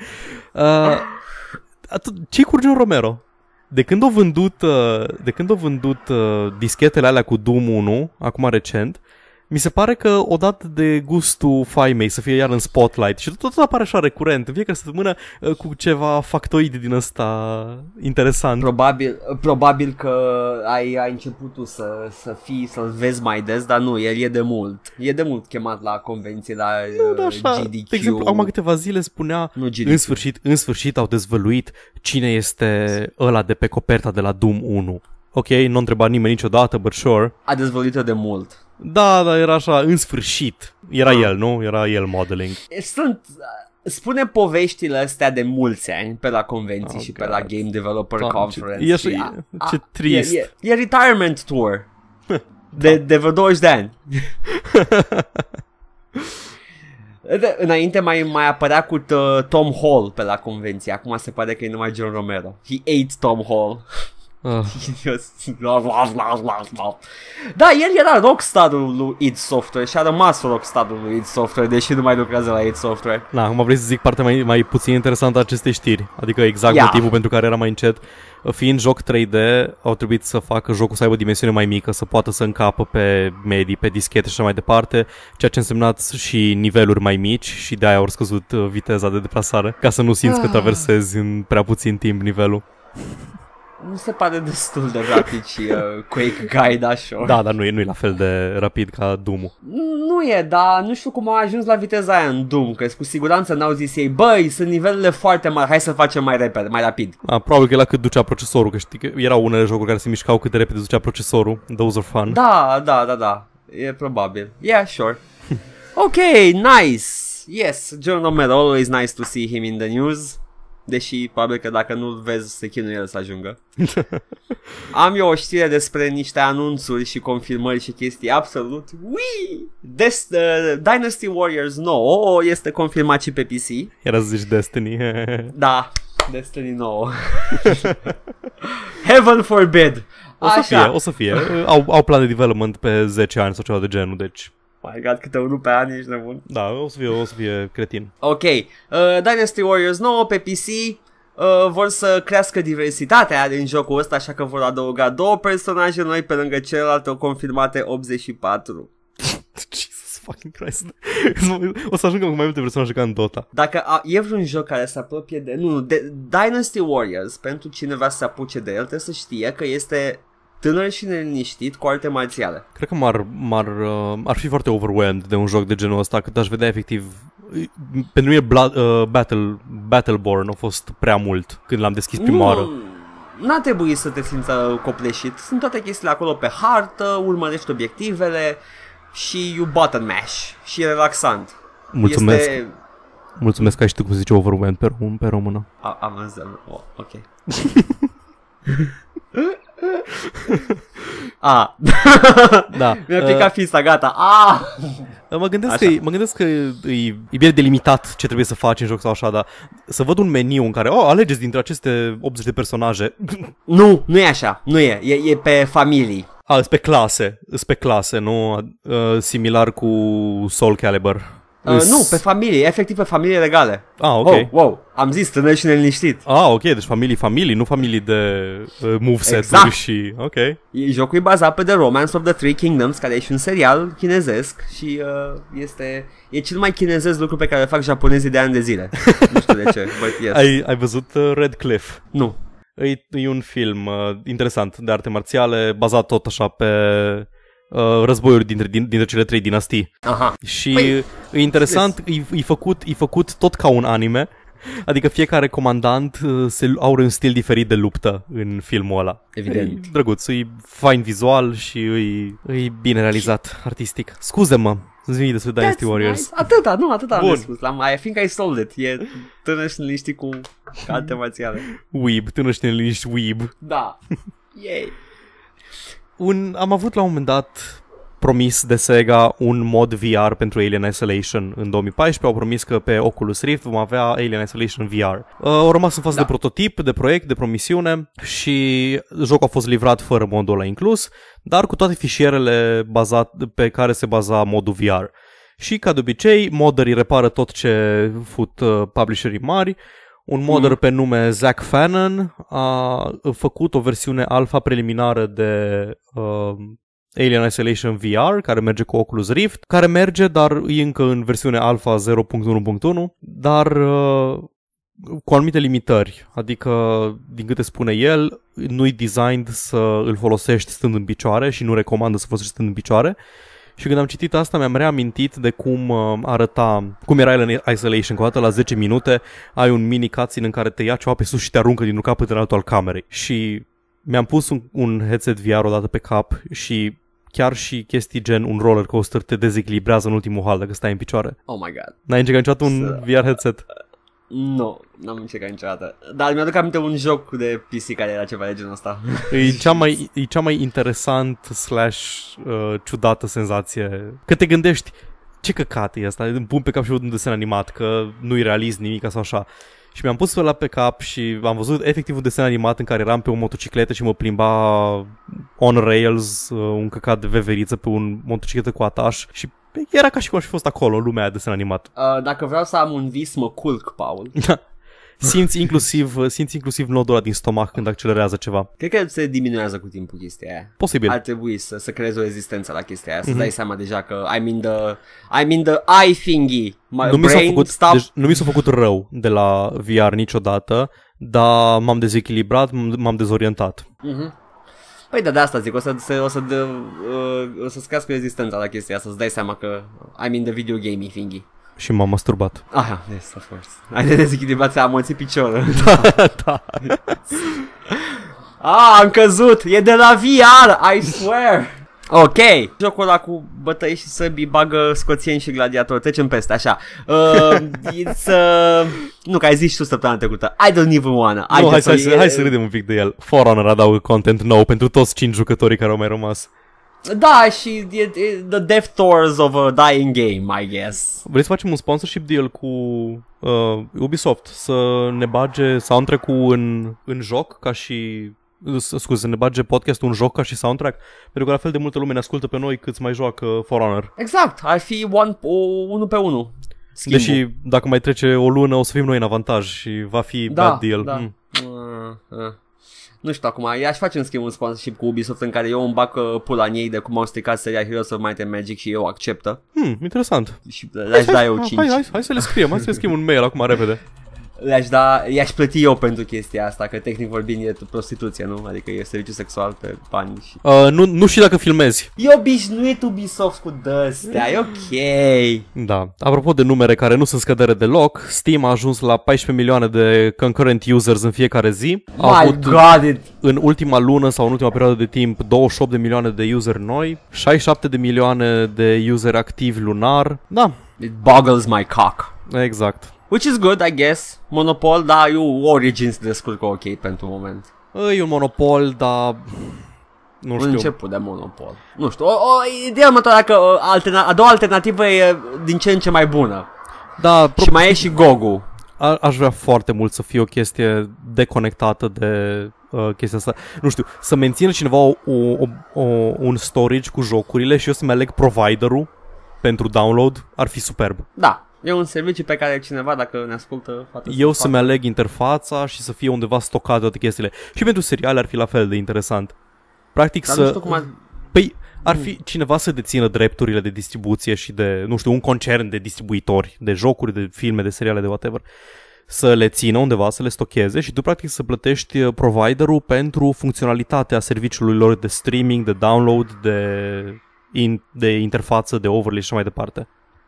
Ce-i cu John Romero? De când au vândut dischetele alea cu Doom 1, acum recent, mi se pare că o dat de gustul faimei să fie iar în spotlight și tot apare așa recurent în fiecare săptămână cu ceva factoid din ăsta interesant. Probabil că ai început tu să-l vezi mai des, dar nu, el e de mult chemat la convenție, la GDQ. De exemplu, acum câteva zile spunea în sfârșit au dezvăluit cine este ăla de pe coperta de la Doom 1. Ok, nu întreba nimeni niciodată, but sure. A dezvăluit-o de mult. Da, era așa, în sfârșit. Era el, nu? Era el modeling. Spune poveștile astea de mulți ani pe la convenții și pe la Game Developer Conference. Ce trist. E retirement tour. de vreo 20 de ani. Înainte mai apărea cu Tom Hall pe la convenție. Acum se pare că e numai John Romero. He ate Tom Hall. Da, el era rockstarul lui id Software și a rămas rockstarul lui id Software, deși nu mai lucrează la id Software. Da, acum vrei să zic partea mai puțin interesantă a acestei știri. Adică exact motivul pentru care era mai încet. Fiind joc 3D, au trebuit să facă jocul să aibă dimensiune mai mică, să poată să încapă pe medii, pe dischete și așa mai departe, ceea ce însemna și niveluri mai mici și de-aia au scăzut viteza de deplasare, ca să nu simți că traversezi în prea puțin timp nivelul. Nu se pare destul de rapid și Quake Guide așa. Da, dar nu e la fel de rapid ca Doom-ul. Nu e, dar nu știu cum au ajuns la viteza aia în Doom, că cu siguranță n-au zis ei, băi, sunt nivelele foarte mari, hai să facem mai repede, mai rapid. Probabil că e la cât ducea procesorul, că știi că erau unele jocuri care se mișcau cât de repede ducea procesorul. Those are fun. Da, e probabil. Yeah, sure. Ok, nice. Yes, John Romero, always nice to see him in the news. Deși probabil că dacă nu-l vezi se chinuie el să ajungă. Am eu o știre despre niște anunțuri și confirmări și chestii absolut. Dynasty Warriors 9 este confirmat și pe PC. Era să zici Destiny. Da, Destiny 9. Heaven forbid. O să fie. Au plan de development pe 10 ani sau ceva de genul, deci... My God, câte unul pe an, ești nebun. Da, o să fie cretin. Ok, Dynasty Warriors 9 pe PC. Vor să crească diversitatea din jocul ăsta, așa că vor adăuga 2 personaje noi pe lângă celelalte confirmate 84. Jesus fucking Christ. O să ajungă cu mai multe personaje ca în Dota. Dacă e vreun joc care se apropie de Dynasty Warriors, pentru cine vrea să se apuce de el, trebuie să știe că este tânăr și neliniștit cu arte marțiale. Cred că ar fi foarte overwhelmed de un joc de genul ăsta, cât aș vedea efectiv. Pentru mine Battleborn a fost prea mult când l-am deschis prima oară. N-a trebuit să te simți copleșit. Sunt toate chestiile acolo pe hartă, urmărești obiectivele și you button mash. Și e relaxant. Mulțumesc. Mulțumesc că ai știut cum se zice overwhelmed pe română. Am înțeles. Ok. Da. Mi-a picat fista, gata. Mă gândesc că e bine delimitat ce trebuie să faci în joc sau așa, dar să văd un meniu în care alegeți dintre aceste 80 de personaje. Nu e așa. Nu e. E pe familii. Sunt pe clase, nu similar cu Soul Calibur. Nu, pe familie, efectiv pe familie legale. Ok. Wow, am zis tânăr și neliniștit. Ok, deci familii, nu familii de moveset-uri exact. Și... Ok. Jocul e bazat pe The Romance of the Three Kingdoms, care e și un serial chinezesc și e cel mai chinezesc lucru pe care îl fac japonezii de ani de zile. Nu știu de ce, but yes. Ai văzut Red Cliff? Nu. E un film interesant de arte marțiale, bazat tot așa pe... războiuri dintre cele 3 dinastii. Aha. Și e interesant, e făcut tot ca un anime. Adică fiecare comandant are un stil diferit de luptă în filmul ăla. Evident. E drăguț, e fain vizual și e bine realizat artistic. Scuze-mă, zi despre Dynasty Warriors. Nice. Atâta am Bun. spus. I think I sold it. E tânăr și neliniștit cu arte marțiale. Tânăr și neliniști weeb. Da. Yay. Am avut la un moment dat promis de Sega un mod VR pentru Alien Isolation în 2014. Au promis că pe Oculus Rift vom avea Alien Isolation VR. Au rămas în fază de prototip, de proiect, de promisiune și jocul a fost livrat fără modul ăla inclus, dar cu toate fișierele pe care se baza modul VR. Și ca de obicei, modderii repară tot ce fut publisherii mari. Un modder pe nume Zach Fannon a făcut o versiune alpha preliminară de Alien Isolation VR, care merge cu Oculus Rift, care merge, dar e încă în versiune alpha 0.1.1, dar cu anumite limitări. Adică, din câte spune el, nu-i designed să îl folosești stând în picioare și nu recomandă să folosești stând în picioare. Și când am citit asta, mi-am reamintit de cum era Alien Isolation. Că o dată la 10 minute ai un mini cutscene în care te ia ceva pe sus și te aruncă din un capăt în altul al camerei. Și mi-am pus un headset VR odată pe cap și chiar și chestii gen un roller coaster te dezechilibrează în ultimul hal dacă stai în picioare. Oh my god. N-ai încercat niciodată un VR headset? Nu, n-am încercat niciodată. Dar mi-aduc aminte un joc de PC care era ceva de genul ăsta. E cea mai interesant / ciudată senzație. Că te gândești, ce căcat e asta? Îmi pun pe cap și văd un desen animat, că nu-i realist nimic sau așa. Și mi-am pus ăla pe cap și am văzut efectiv un desen animat în care eram pe o motocicletă și mă plimba on rails, un căcat de veveriță pe un motocicletă cu ataș și era ca și cum aș fi fost acolo, lumea aia de desen animat. Dacă vreau să am un vis, mă culc, Paul. Simți inclusiv nodul ăla din stomac când accelerează ceva. Cred că se diminuează cu timpul chestia aia. Posibil. Ar trebui să creezi o rezistență la chestia aia, să dai seama deja că I'm in the eye thingy. Nu mi s-a făcut rău de la VR niciodată, dar m-am dezechilibrat, m-am dezorientat. Păi de asta zic, o să-ți crească rezistența la chestia asta, să-ți dai seama că I'm in the video gaming thingy. Și m-am masturbat. Yes, of course. Ai de dezechilibrat, ți-a amonțit piciorul. Da. Am căzut, e de la VR, I swear. Ok, jocul ăla cu bătăi și săbii bagă scoțieni și gladiatori. Trecem peste, așa. Nu, că ai zis și tu săptămâna trecută. I don't even wanna. Hai să râdem un pic de el. For Honor adaugă content nou pentru toți 5 jucătorii care au mai rămas. Da, și the death throes of a dying game, I guess. Vrei să facem un sponsorship deal cu Ubisoft? Să ne bage soundtrack-ul în joc ca și... Scuze, să ne bage podcastul un joc ca și soundtrack? Pentru că la fel de multă lume ne ascultă pe noi cât mai joacă For Honor. Exact, ar fi unul pe unul. Deși dacă mai trece o lună o să fim noi în avantaj și va fi bad deal. Da. Nu știu acum, i-aș face în schimb un sponsorship cu Ubisoft în care eu îmi bag pula în ei de cum au stricat seria Heroes of Might and Magic și eu acceptă. Interesant. Și le-aș da eu 5. Hai să le scriem un mail acum repede. I-aș plăti eu pentru chestia asta, că tehnic vorbind e prostituție, nu? Adică e serviciu sexual pe bani și... Nu știu dacă filmezi. E obișnuit Ubisoft cu dăstea, e ok. Da, apropo de numere care nu sunt scădere deloc, Steam a ajuns la 14 milioane de concurrent users în fiecare zi. În ultima lună sau în ultima perioadă de timp 28 de milioane de user noi, 67 de milioane de user activi lunar. Da. It boggles my cock. Exact. Which is good, I guess. Monopol, da, Origins descurcă ok pentru moment. E un monopol, dar nu știu. Început de monopol. Nu știu, ideea următoare că a doua alternativă e din ce în ce mai bună. Da, și mai e și GOG-ul. Aș vrea foarte mult să fie o chestie deconectată de chestia asta. Nu știu, să mențină cineva un storage cu jocurile și eu să-mi aleg providerul pentru download, ar fi superb. Da, e un serviciu pe care cineva, dacă ne ascultă, eu să-mi aleg interfața și să fie undeva stocate toate chestiile. Și pentru seriale ar fi la fel de interesant. Practic dar să... nu știu cum Păi ar fi cineva să dețină drepturile de distribuție și de, nu știu, un concern de distribuitori de jocuri, de filme, de seriale, de whatever, să le țină undeva, să le stocheze și tu practic să plătești providerul pentru funcționalitatea serviciului lor de streaming, de download, de interfață, de overlay și așa mai departe.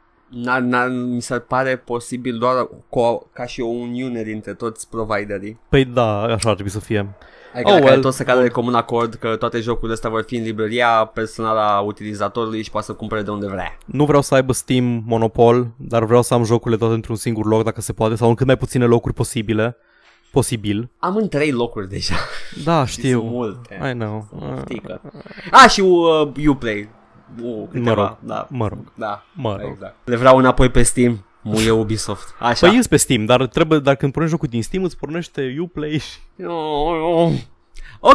Mi se pare posibil doar ca și o uniune dintre toți providerii. Păi da, așa ar trebui să fie. Adică toți se cadă de comun acord că toate jocurile astea vor fi în librăria personală a utilizatorului și poate să cumpere de unde vrea. Nu vreau să aibă Steam monopol, dar vreau să am jocurile toate într-un singur loc dacă se poate, sau în cât mai puține locuri posibil. Am în 3 locuri deja. Da, știu. Sunt multe. I know. Și Uplay. Mă rog. Da. Exact. Le vreau înapoi pe Steam. Muie Ubisoft. Așa. Păi ies pe Steam, dar când pornești jocul din Steam îți pornește Uplay și... Ok.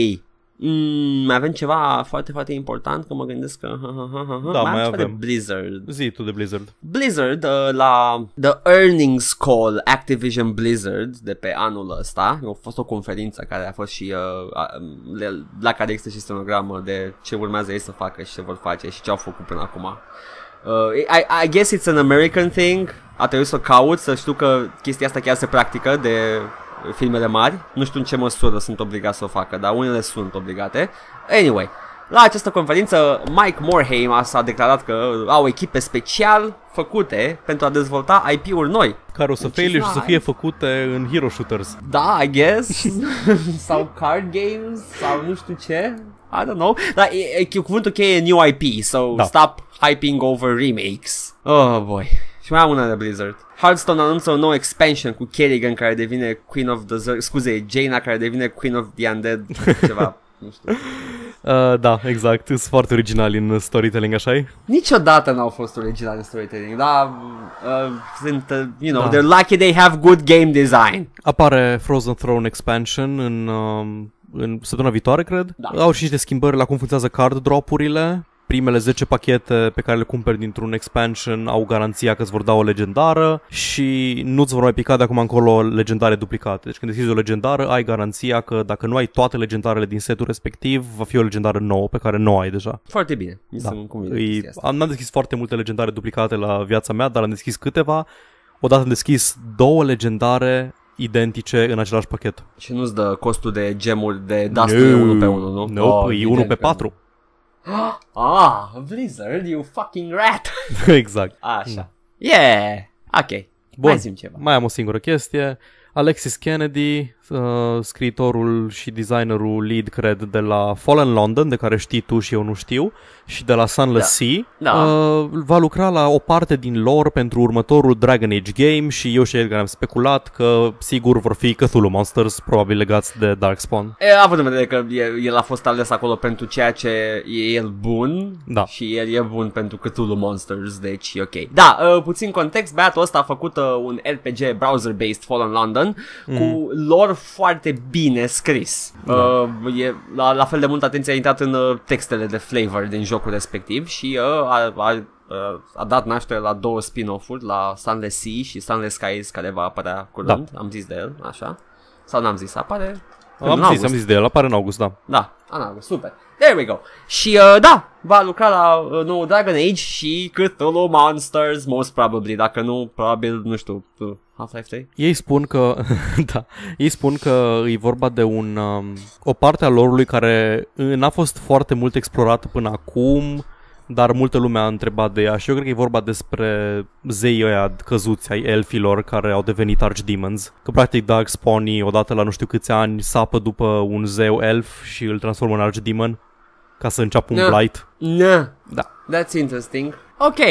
Avem ceva foarte, foarte important, că mă gândesc că... Da, mai avem. De Blizzard. Zi tu de Blizzard. Blizzard, la The Earnings Call Activision Blizzard de pe anul ăsta, a fost o conferință care a fost și la care există și stenogramă de ce urmează ei să facă și ce vor face și ce au făcut până acum. I guess it's an American thing. A trebuit să caut, să știu că chestia asta chiar se practică de filmele mari. Nu știu în ce măsură sunt obligați să o facă, dar unele sunt obligate. Anyway, la această conferință Mike Morhaime s-a declarat că au echipe special făcute pentru a dezvolta IP-uri noi, care o să faile și să fie făcute în hero shooters. Da, I guess. Sau card games, sau nu știu ce, I don't know. Dar cuvântul cheie e new IP, so da. Stop hyping over remakes. Oh boy. Și mai am una de Blizzard. Hearthstone anunță un nou expansion cu Kerrigan care devine Queen of the Jaina care devine Queen of the Undead. Ceva, nu știu. Da, exact. Sunt foarte originali în storytelling, așa-i? Niciodată n-au fost originali în storytelling, dar sunt, they're lucky they have good game design. Apare Frozen Throne expansion în săptămâna viitoare, cred. Da. Au și niște schimbări la cum funcționează card drop-urile. Primele 10 pachete pe care le cumperi dintr-un expansion au garanția că îți vor da o legendară și nu-ți vor mai pica de acum încolo legendare duplicate. Deci când deschizi o legendară, ai garanția că dacă nu ai toate legendarele din setul respectiv, va fi o legendară nouă pe care nu o ai deja. Foarte bine. N-am deschis foarte multe legendare duplicate la viața mea, dar am deschis câteva. Odată am deschis 2 legendare identice în același pachet. Și nu-ți dă costul de gemuri de dasturi 1 pe 1, nu? Nu, e 1 pe 4. Blizzard, you fucking rat. Exact. Așa. Yeah. Ok. Bun. Mai zim ceva. Mai am o singură chestie. Alexis Kennedy, scriitorul și designerul lead, cred, de la Fallen London, de care știi tu și eu nu știu, și de la Sunless Sea, va lucra la o parte din lore pentru următorul Dragon Age game și eu și el am speculat că sigur vor fi Cthulhu Monsters, probabil legați de Darkspawn. Având în vedere că el a fost ales acolo pentru ceea ce e el bun, da. Și el e bun pentru Cthulhu Monsters, deci e ok. Da, puțin context, băiatul ăsta a făcut un RPG browser-based Fallen London cu lore foarte bine scris. La fel de mult atenție a intrat în textele de flavor din jocul respectiv și a dat naștere la 2 spin-off-uri, la Sunless Sea și Sunless Skies, care va apărea curând. Da. Am zis de el, așa. Sau n-am zis, apare? Am zis de el, apare în august, da. Da, în august, super. There we go. Și va lucra la nou Dragon Age și Cthulhu Monsters, most probably. Dacă nu, probabil, nu știu, Half-Life 3? Ei spun că ei spun că e vorba de o parte a lore-ului care n-a fost foarte mult explorată până acum, dar multă lume a întrebat de ea și eu cred că e vorba despre zeii ăia căzuți ai elfilor care au devenit archdemons. Că practic Darkspawn odată la nu știu câți ani sapă după un zeu elf și îl transformă în archdemon ca să înceapă un blight. Da. That's interesting. Ok.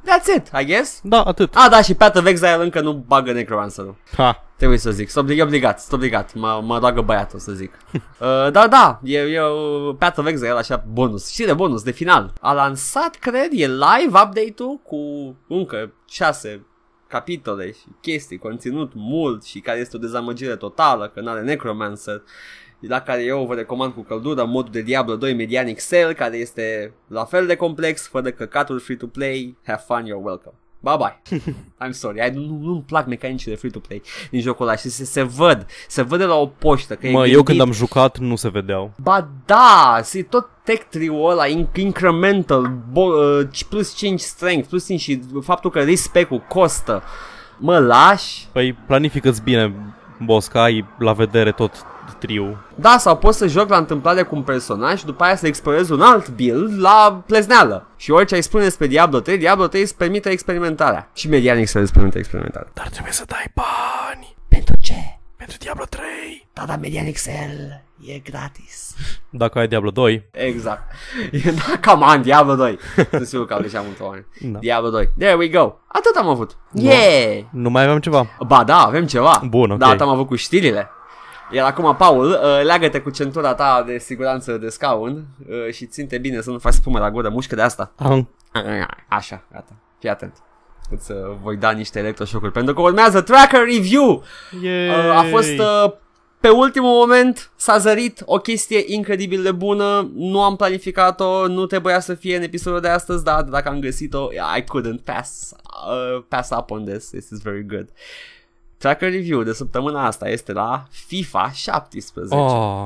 That's it, I guess. Da, atât. Da, și Path of Exile încă nu bagă Necromancer-ul. Ha. Trebuie să zic, sunt obligat, mă roagă băiatul să zic. Da, e Path of Exile, așa, bonus, știi de bonus, de final. A lansat, cred, e live update-ul cu încă 6 capitole și chestii, conținut mult și care este o dezamăgire totală, că n-are Necromancer, la care eu vă recomand cu căldură modul de Diablo 2 Medianic Cell, care este la fel de complex, fără căcaturi free-to-play. Have fun, you're welcome. Bye-bye. I'm sorry, nu-mi plac mecanicile free-to-play din jocul ăla și se văd de la o poștă că eu când am jucat nu se vedeau. Ba da, tot tech tree-ul ăla incremental, plus 5 strength, plus 5 și faptul că respect-ul costă. Mă lași? Păi planifică-ți bine, boss, că ai la vedere tot triu. Da, sau poți să joci la întâmplare cu un personaj și după aia să explorezi un alt build la plezneală. Și orice ai spune despre Diablo 3, Diablo 3 îți permite experimentarea. Și Medianic să îți permite experimentarea. Dar trebuie să dai bani. Pentru ce? Pentru Diablo 3. Da, Medianic Cell e gratis. Dacă ai Diablo 2. Exact. Da, come on, Diablo 2. Sunt sigur că au deja multă oameni. Da. Diablo 2. There we go. Atât am avut. Yeah! Nu mai aveam ceva. Ba da, avem ceva. Bun, ok. Da, atât am avut cu știrile. Iar acum, Paul, leagă-te cu centura ta de siguranță de scaun și ținte bine să nu faci spumă la gură, mușcă de asta. Așa, gata, fii atent. Îți voi da niște electroșocuri pentru că urmează Tracker Review. A fost pe ultimul moment, s-a zărit o chestie incredibil de bună. Nu am planificat-o, nu trebuia să fie în episodul de astăzi, dar dacă am găsit-o, I couldn't pass up on this. This is very good. Tracker Review de săptămâna asta este la FIFA 17,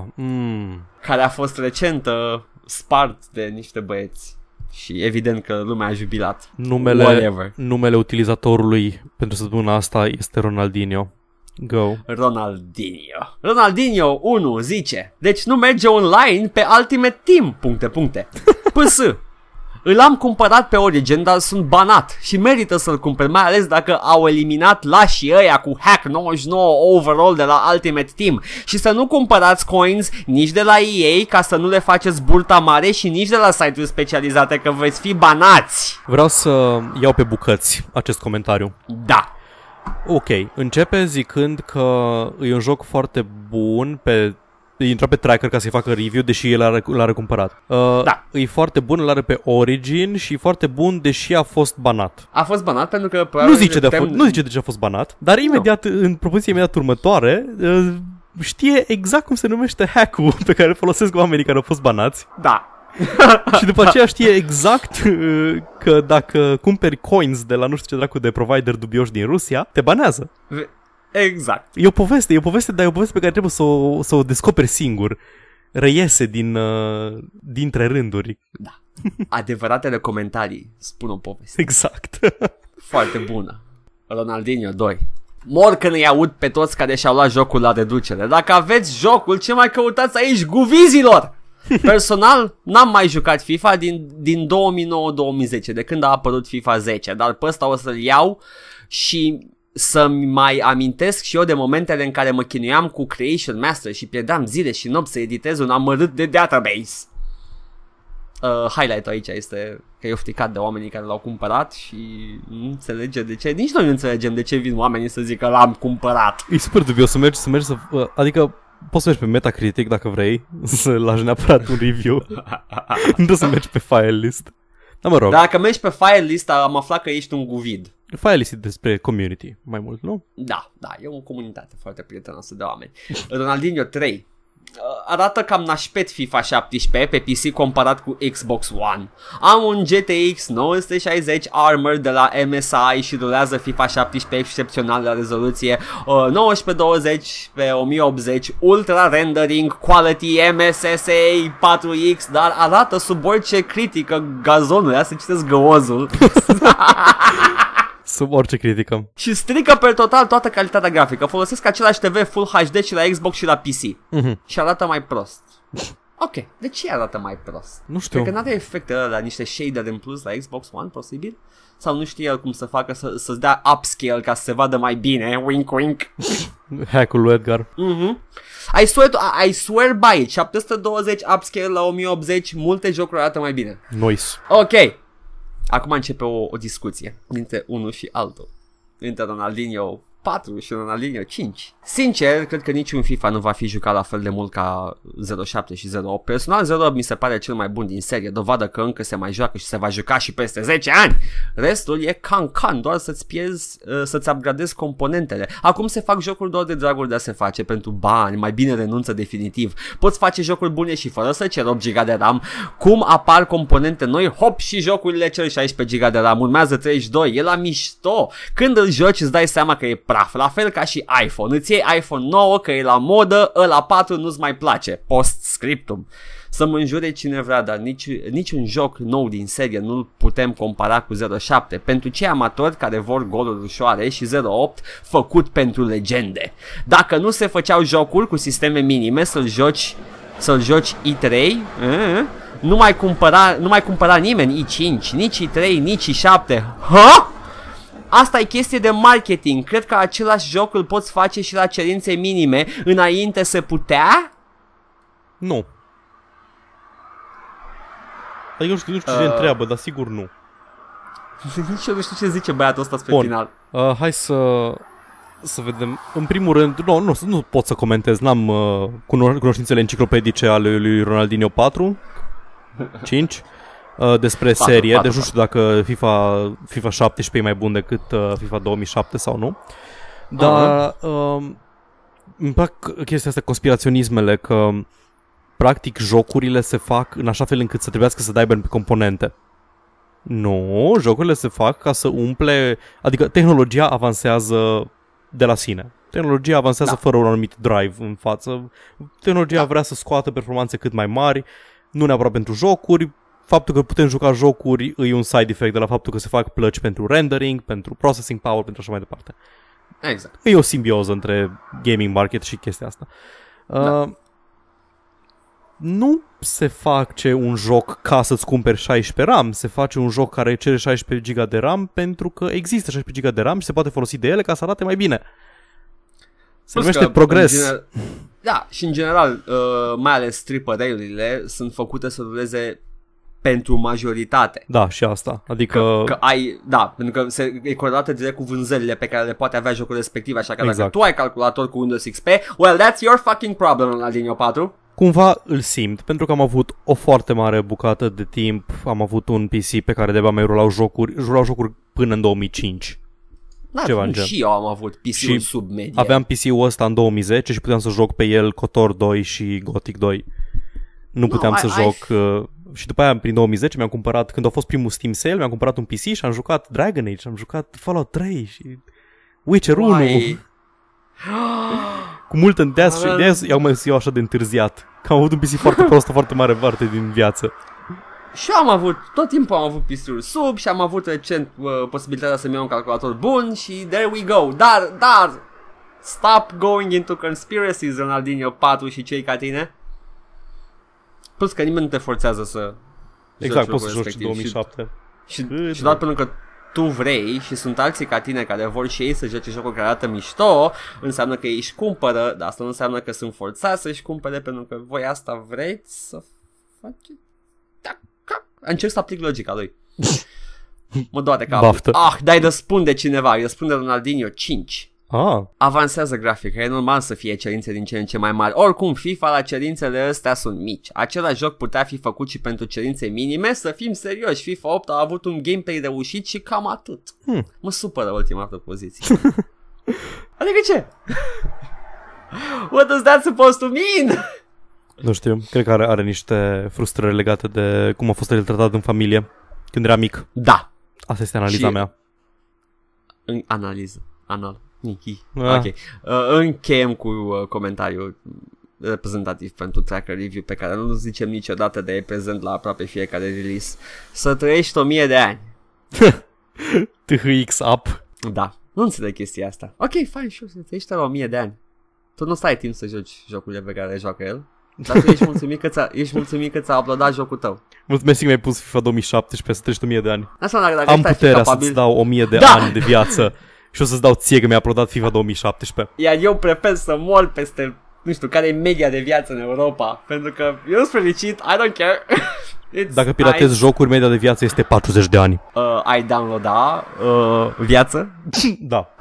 care a fost recent spart de niște băieți și evident că lumea a jubilat. Numele utilizatorului pentru săptămâna asta este Ronaldinho. Go. Ronaldinho 1 zice: deci nu merge online pe Ultimate Team, ... PS. Îl am cumpărat pe Origin, dar sunt banat și merită să-l cumpăr, mai ales dacă au eliminat lașii ăia cu hack 99 overall de la Ultimate Team. Și să nu cumpărați coins nici de la EA ca să nu le faceți burta mare și nici de la site-uri specializate, că veți fi banați. Vreau să iau pe bucăți acest comentariu. Da. Ok, începe zicând că e un joc foarte bun intra pe Tracker ca să-i facă review, deși el l-a recumpărat. Da. E foarte bun, îl are pe Origin și e foarte bun, deși a fost banat. A fost banat pentru că... Nu zice de ce a fost banat, dar imediat, în propoziție imediat următoare, știe exact cum se numește hack-ul pe care îl folosesc oamenii care au fost banați. Da. Și după aceea știe exact că dacă cumperi coins de la nu știu ce dracu de provider dubioși din Rusia, te banează. Exact. E o poveste, dar e o poveste pe care trebuie să o descoperi singur. Reiese dintre rânduri. Da. Adevăratele comentarii spun o poveste. Exact. Foarte bună. Ronaldinho 2. Mor când îi aud pe toți care și-au luat jocul la reducere. Dacă aveți jocul, ce mai căutați aici, guvizilor? Personal, n-am mai jucat FIFA din 2009-2010, de când a apărut FIFA 10, dar pe ăsta o să-l iau și să-mi mai amintesc și eu de momentele în care mă chinuiam cu Creation Master și pierdeam zile și nopți să editez un amărât de database. Highlight-ul aici este că e ofticat de oamenii care l-au cumpărat și nu înțelege de ce. Nici noi nu înțelegem de ce vin oamenii să zică l-am cumpărat. E super dubios să mergi adică poți să mergi pe Metacritic dacă vrei să lași neapărat un review. Nu trebuie să mergi pe file list. Da, mă rog. Dacă mergi pe file list, am aflat că ești un guvid. File list e despre community, mai mult, nu? Da, e o comunitate foarte prietenoasă de oameni. Ronaldinho 3 arată cam nașpet FIFA 17 pe PC comparat cu Xbox One. Am un GTX 960 Armor de la MSI și rulează FIFA 17 excepțional la rezoluție 1920 pe 1080 Ultra Rendering Quality MSSA 4X, dar arată sub orice critică gazonul, ia să citesc găozul. Sub orice critică. Și strică pe total toată calitatea grafică. Folosesc același TV Full HD și la Xbox și la PC. Și arată mai prost. Ok, de ce arată mai prost? Nu știu. Cred că n-are efecte la niște shader în plus la Xbox One, posibil? Sau nu știe el cum să facă să-ți dea upscale ca să se vadă mai bine. Wink, wink. Hack-ul lui Edgar. I swear by it. 720 upscale la 1080, multe jocuri arată mai bine. Nice. Ok. acum începe o discuție dintre unul și altul. Dintre Ronaldinho 4 și Ronaldinho 5. Sincer, cred că niciun FIFA nu va fi jucat la fel de mult ca 07 și 08. Personal, 08 mi se pare cel mai bun din serie, dovadă că încă se mai joacă și se va juca și peste 10 ani. Restul e can-can, doar să-ți pierzi, să-ți upgradezi componentele. Acum se fac jocuri doar de dragul de a se face pentru bani, mai bine renunță definitiv. Poți face jocuri bune și fără să ceri 8 GB de RAM. Cum apar componente noi, hop, și jocurile cer 16 GB de RAM. Urmează 32, e la mișto. Când îl joci îți dai seama că e praf, la fel ca și iPhone. Îți iei iPhone 9 că e la modă, ăla 4 nu-ți mai place. Post-scriptum. Să mă înjure cine vrea, dar niciun joc nou din serie nu-l putem compara cu 07. Pentru cei amatori care vor goluri ușoare și 08 făcut pentru legende. Dacă nu se făceau jocuri cu sisteme minime să-l joci i3, nu mai cumpăra nimeni i5, nici i3, nici i7. Ha? Asta e chestie de marketing. Cred că același joc îl poți face și la cerințe minime. Înainte se putea? Nu. Adică nu știu ce întreabă, dar sigur nu. Nici eu nu știu ce zice băiatul ăsta spre final. Hai să vedem. În primul rând, nu pot să comentez. N-am cunoștințele enciclopedice ale lui Ronaldinho 4 5 despre serie, deci nu știu dacă FIFA 17 e mai bun decât FIFA 2007 sau nu. Dar îmi plac chestia asta, conspiraționismele, că practic jocurile se fac în așa fel încât să trebuiască să dai bani pe componente. Nu, jocurile se fac ca să umple, adică tehnologia avansează de la sine. Tehnologia avansează fără un anumit drive în față. Tehnologia vrea să scoată performanțe cât mai mari, nu neapărat pentru jocuri. Faptul că putem juca jocuri e un side effect de la faptul că se fac plăci pentru rendering, pentru processing power, pentru așa mai departe. Exact. E o simbioză între gaming market și chestia asta. Nu se face un joc ca să-ți cumperi 16 RAM, se face un joc care cere 16 GB de RAM pentru că există 16 GB de RAM și se poate folosi de ele ca să arate mai bine. Se numește progres. Da, și în general, mai ales AAA-urile sunt făcute să dureze pentru majoritate. Da, și asta. Adică pentru că e corelată direct cu vânzările pe care le poate avea jocul respectiv, așa că dacă tu ai calculator cu Windows XP, well, that's your fucking problem, Ronaldinho 4. Cumva îl simt, pentru că am avut o foarte mare bucată de timp, am avut un PC pe care de-abia mai rulau jocuri până în 2005. Da, și eu am avut PC-ul sub medie. Aveam PC-ul ăsta în 2010 și puteam să joc pe el KOTOR 2 și Gothic 2. Nu puteam să joc... Și după aia, prin 2010, mi-am cumpărat, când a fost primul Steam Sale, mi-am cumpărat un PC și am jucat Dragon Age, am jucat Fallout 3 și Witcher 1. Cu mult îndeas și eu așa de întârziat. Că am avut un PC foarte prost, o foarte mare parte din viață. Și eu tot timpul am avut PC-uri sub și am avut recent posibilitatea să-mi iau un calculator bun și there we go. Dar, stop going into conspiracies, Ronaldinho 4 și cei ca tine. Plus că nimeni nu te forțează să exact, poți să joci 2007. Și doar pentru că tu vrei și sunt alții ca tine care vor și ei să joace jocul care arată mișto, înseamnă că ei își cumpără, dar asta nu înseamnă că sunt forțați să își cumpere pentru că voi asta vreți să faceți. Încerc să aplic logica lui. Mă doare capul. Dai răspunde cineva, răspunde Ronaldinho 5. Avansează grafica, e normal să fie cerințe din ce în ce mai mari. Oricum, FIFA la cerințele astea sunt mici. Același joc putea fi făcut și pentru cerințe minime. Să fim serioși, FIFA 8 a avut un gameplay reușit și cam atât. Mă supără ultima propoziție. Adică ce? What does that supposed to mean? Nu știu, cred că are niște frustrări legate de cum a fost el tratat în familie când era mic. Da. Asta este analiza mea. Ok. Încheiem cu comentariul reprezentativ pentru Tracker Review pe care nu zicem niciodată, de e prezent la aproape fiecare release. Să trăiești 1000 de ani. THX up. Da, nu înțeleg chestia asta. Ok, fine, sure, să trăiești la 1000 de ani. Tu nu stai timp să joci jocurile pe care le joacă el. Dar tu ești mulțumit că ți-a uploadat jocul tău. Mulțumesc că mi-ai pus FIFA 2017 să trăiești 1000 de ani. Asta, am puterea să-ți dau 1000 de ani de viață și o să-ți dau ție că mi-a uploadat FIFA 2017. Iar eu prefer să mor peste, nu știu, care e media de viață în Europa. Pentru că eu sunt fericit, I don't care. Dacă piratezi jocuri, media de viață este 40 de ani. Ai downloada viață? Da.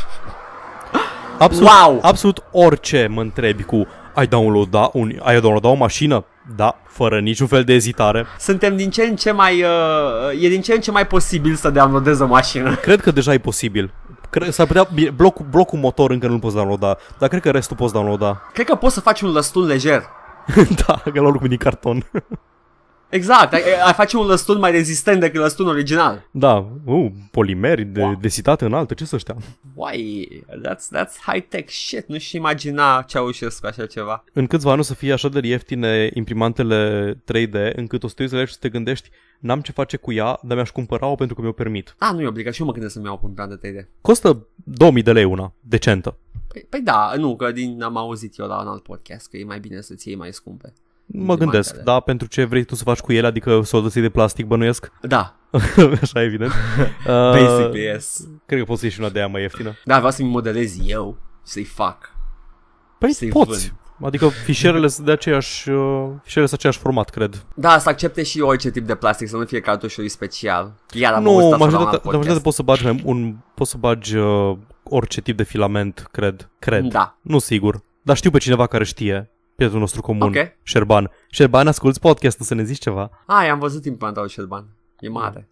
Absolut orice mă întrebi cu ai downloada o mașină? Da, fără niciun fel de ezitare. Suntem din ce în ce mai e din ce în ce mai posibil să downloadezi o mașină. Cred că deja e posibil. S-ar putea, blocul motor încă nu-l poți downloada, dar cred că restul poți downloada. Cred că poți să faci un lăstun lejer. Da, că l-au lucrat din carton. Exact, ai face un lăstun mai rezistent decât lăstunul original. Da, polimeri de densitate înaltă, ce să ăștia? Why? That's high-tech shit, nu-și imagina Ceaușescu așa ceva. În câțiva ani o să fie așa de ieftine imprimantele 3D, încât o să te uiți la ele și să te gândești, n-am ce face cu ea, dar mi-aș cumpăra-o pentru că mi-o permit. Nu e obligat, și eu mă gândesc să-mi iau o imprimante 3D. Costă 2000 de lei una, decentă. Păi da, nu, că am auzit eu la un alt podcast că e mai bine să-ți iei mai scumpe. Mă gândesc, da, pentru ce vrei tu să faci cu ele, adică soldății de plastic bănuiesc? Da. Așa, evident. Basically, yes. Cred că poți să iei și una de aia mai ieftină. Da, vreau să-mi modelez eu, să-i fac. Păi poți. Adică fișierele sunt de aceeași format, cred. Da, să accepte și orice tip de plastic, să nu fie cartușuri special. Iar nu, majoritatea poți să bagi orice tip de filament, cred. Da. Nu sigur, dar știu pe cineva care știe. Prietenul nostru comun, okay. Șerban, asculți podcastul să ne zici ceva? I-am văzut implanta lui Șerban. E mare.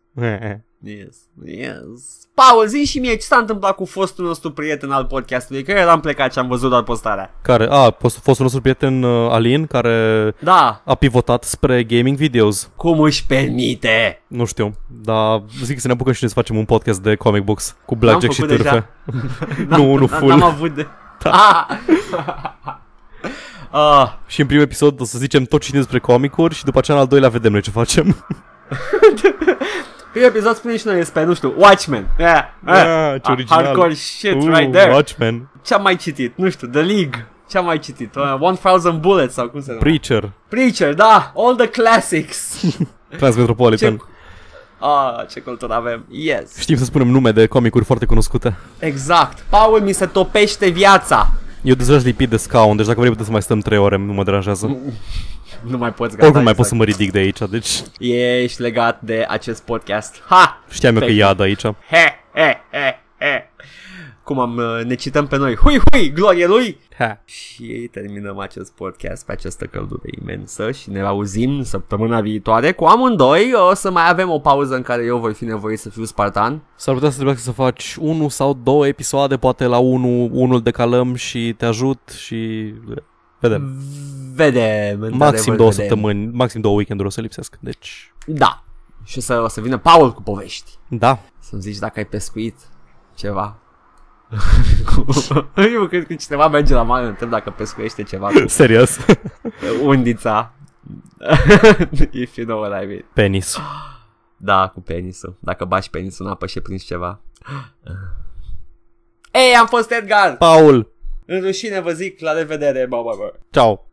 Yes. Paul, zi și mie ce s-a întâmplat cu fostul nostru prieten al podcastului, că eram plecat și am văzut doar postarea. Care? Fostul nostru prieten Alin, care a pivotat spre gaming videos. Cum își permite? Nu știu, dar zic să ne apucăm și noi să facem un podcast de comic books cu blackjack și târfe. Nu full. N-am avut de... Și în primul episod o să zicem tot ce despre comicuri și după aceea în al doilea vedem noi ce facem. Primul episod spune și noi despre, nu știu, Watchmen. Ce original. Hardcore shit right there. Watchmen. Ce-am mai citit? Nu știu, The League. Ce-am mai citit? 1000 Bullets sau cum se numește? Preacher, da. All the classics. Transmetropolitan. Ce cultură avem. Yes. Știm să spunem nume de comicuri foarte cunoscute. Exact. Paul, mi se topește viața. Eu deja lipit de scaun, deci dacă vrei putem să mai stăm 3 ore, nu mă deranjează. Nu mai poți gata. Oricum mai pot să mă ridic de aici, deci... Ești legat de acest podcast. Ha! Știam eu că iad aici. Cum ne cităm pe noi. Hui, glorie lui! Și terminăm acest podcast pe această căldură imensă și ne auzim săptămâna viitoare cu amândoi. O să mai avem o pauză în care eu voi fi nevoit să fiu spartan. S-ar putea să trebuiască să faci 1 sau 2 episoade, poate la unul decalăm și te ajut și... Vedem. Maxim 2 săptămâni, maxim 2 weekenduri o să lipsesc, deci... Da. Și o să vină Paul cu povești. Da. Să-mi zici dacă ai pescuit ceva. Eu cred că cineva merge la mare, întreb dacă pescuiește ceva. Serios? Undița. If you know what I mean. Penis. Da, cu penisul. Dacă bași penisul în apă și prinzi ceva. Ei, am fost Edgar. Paul. În rușine vă zic la revedere. Ciao.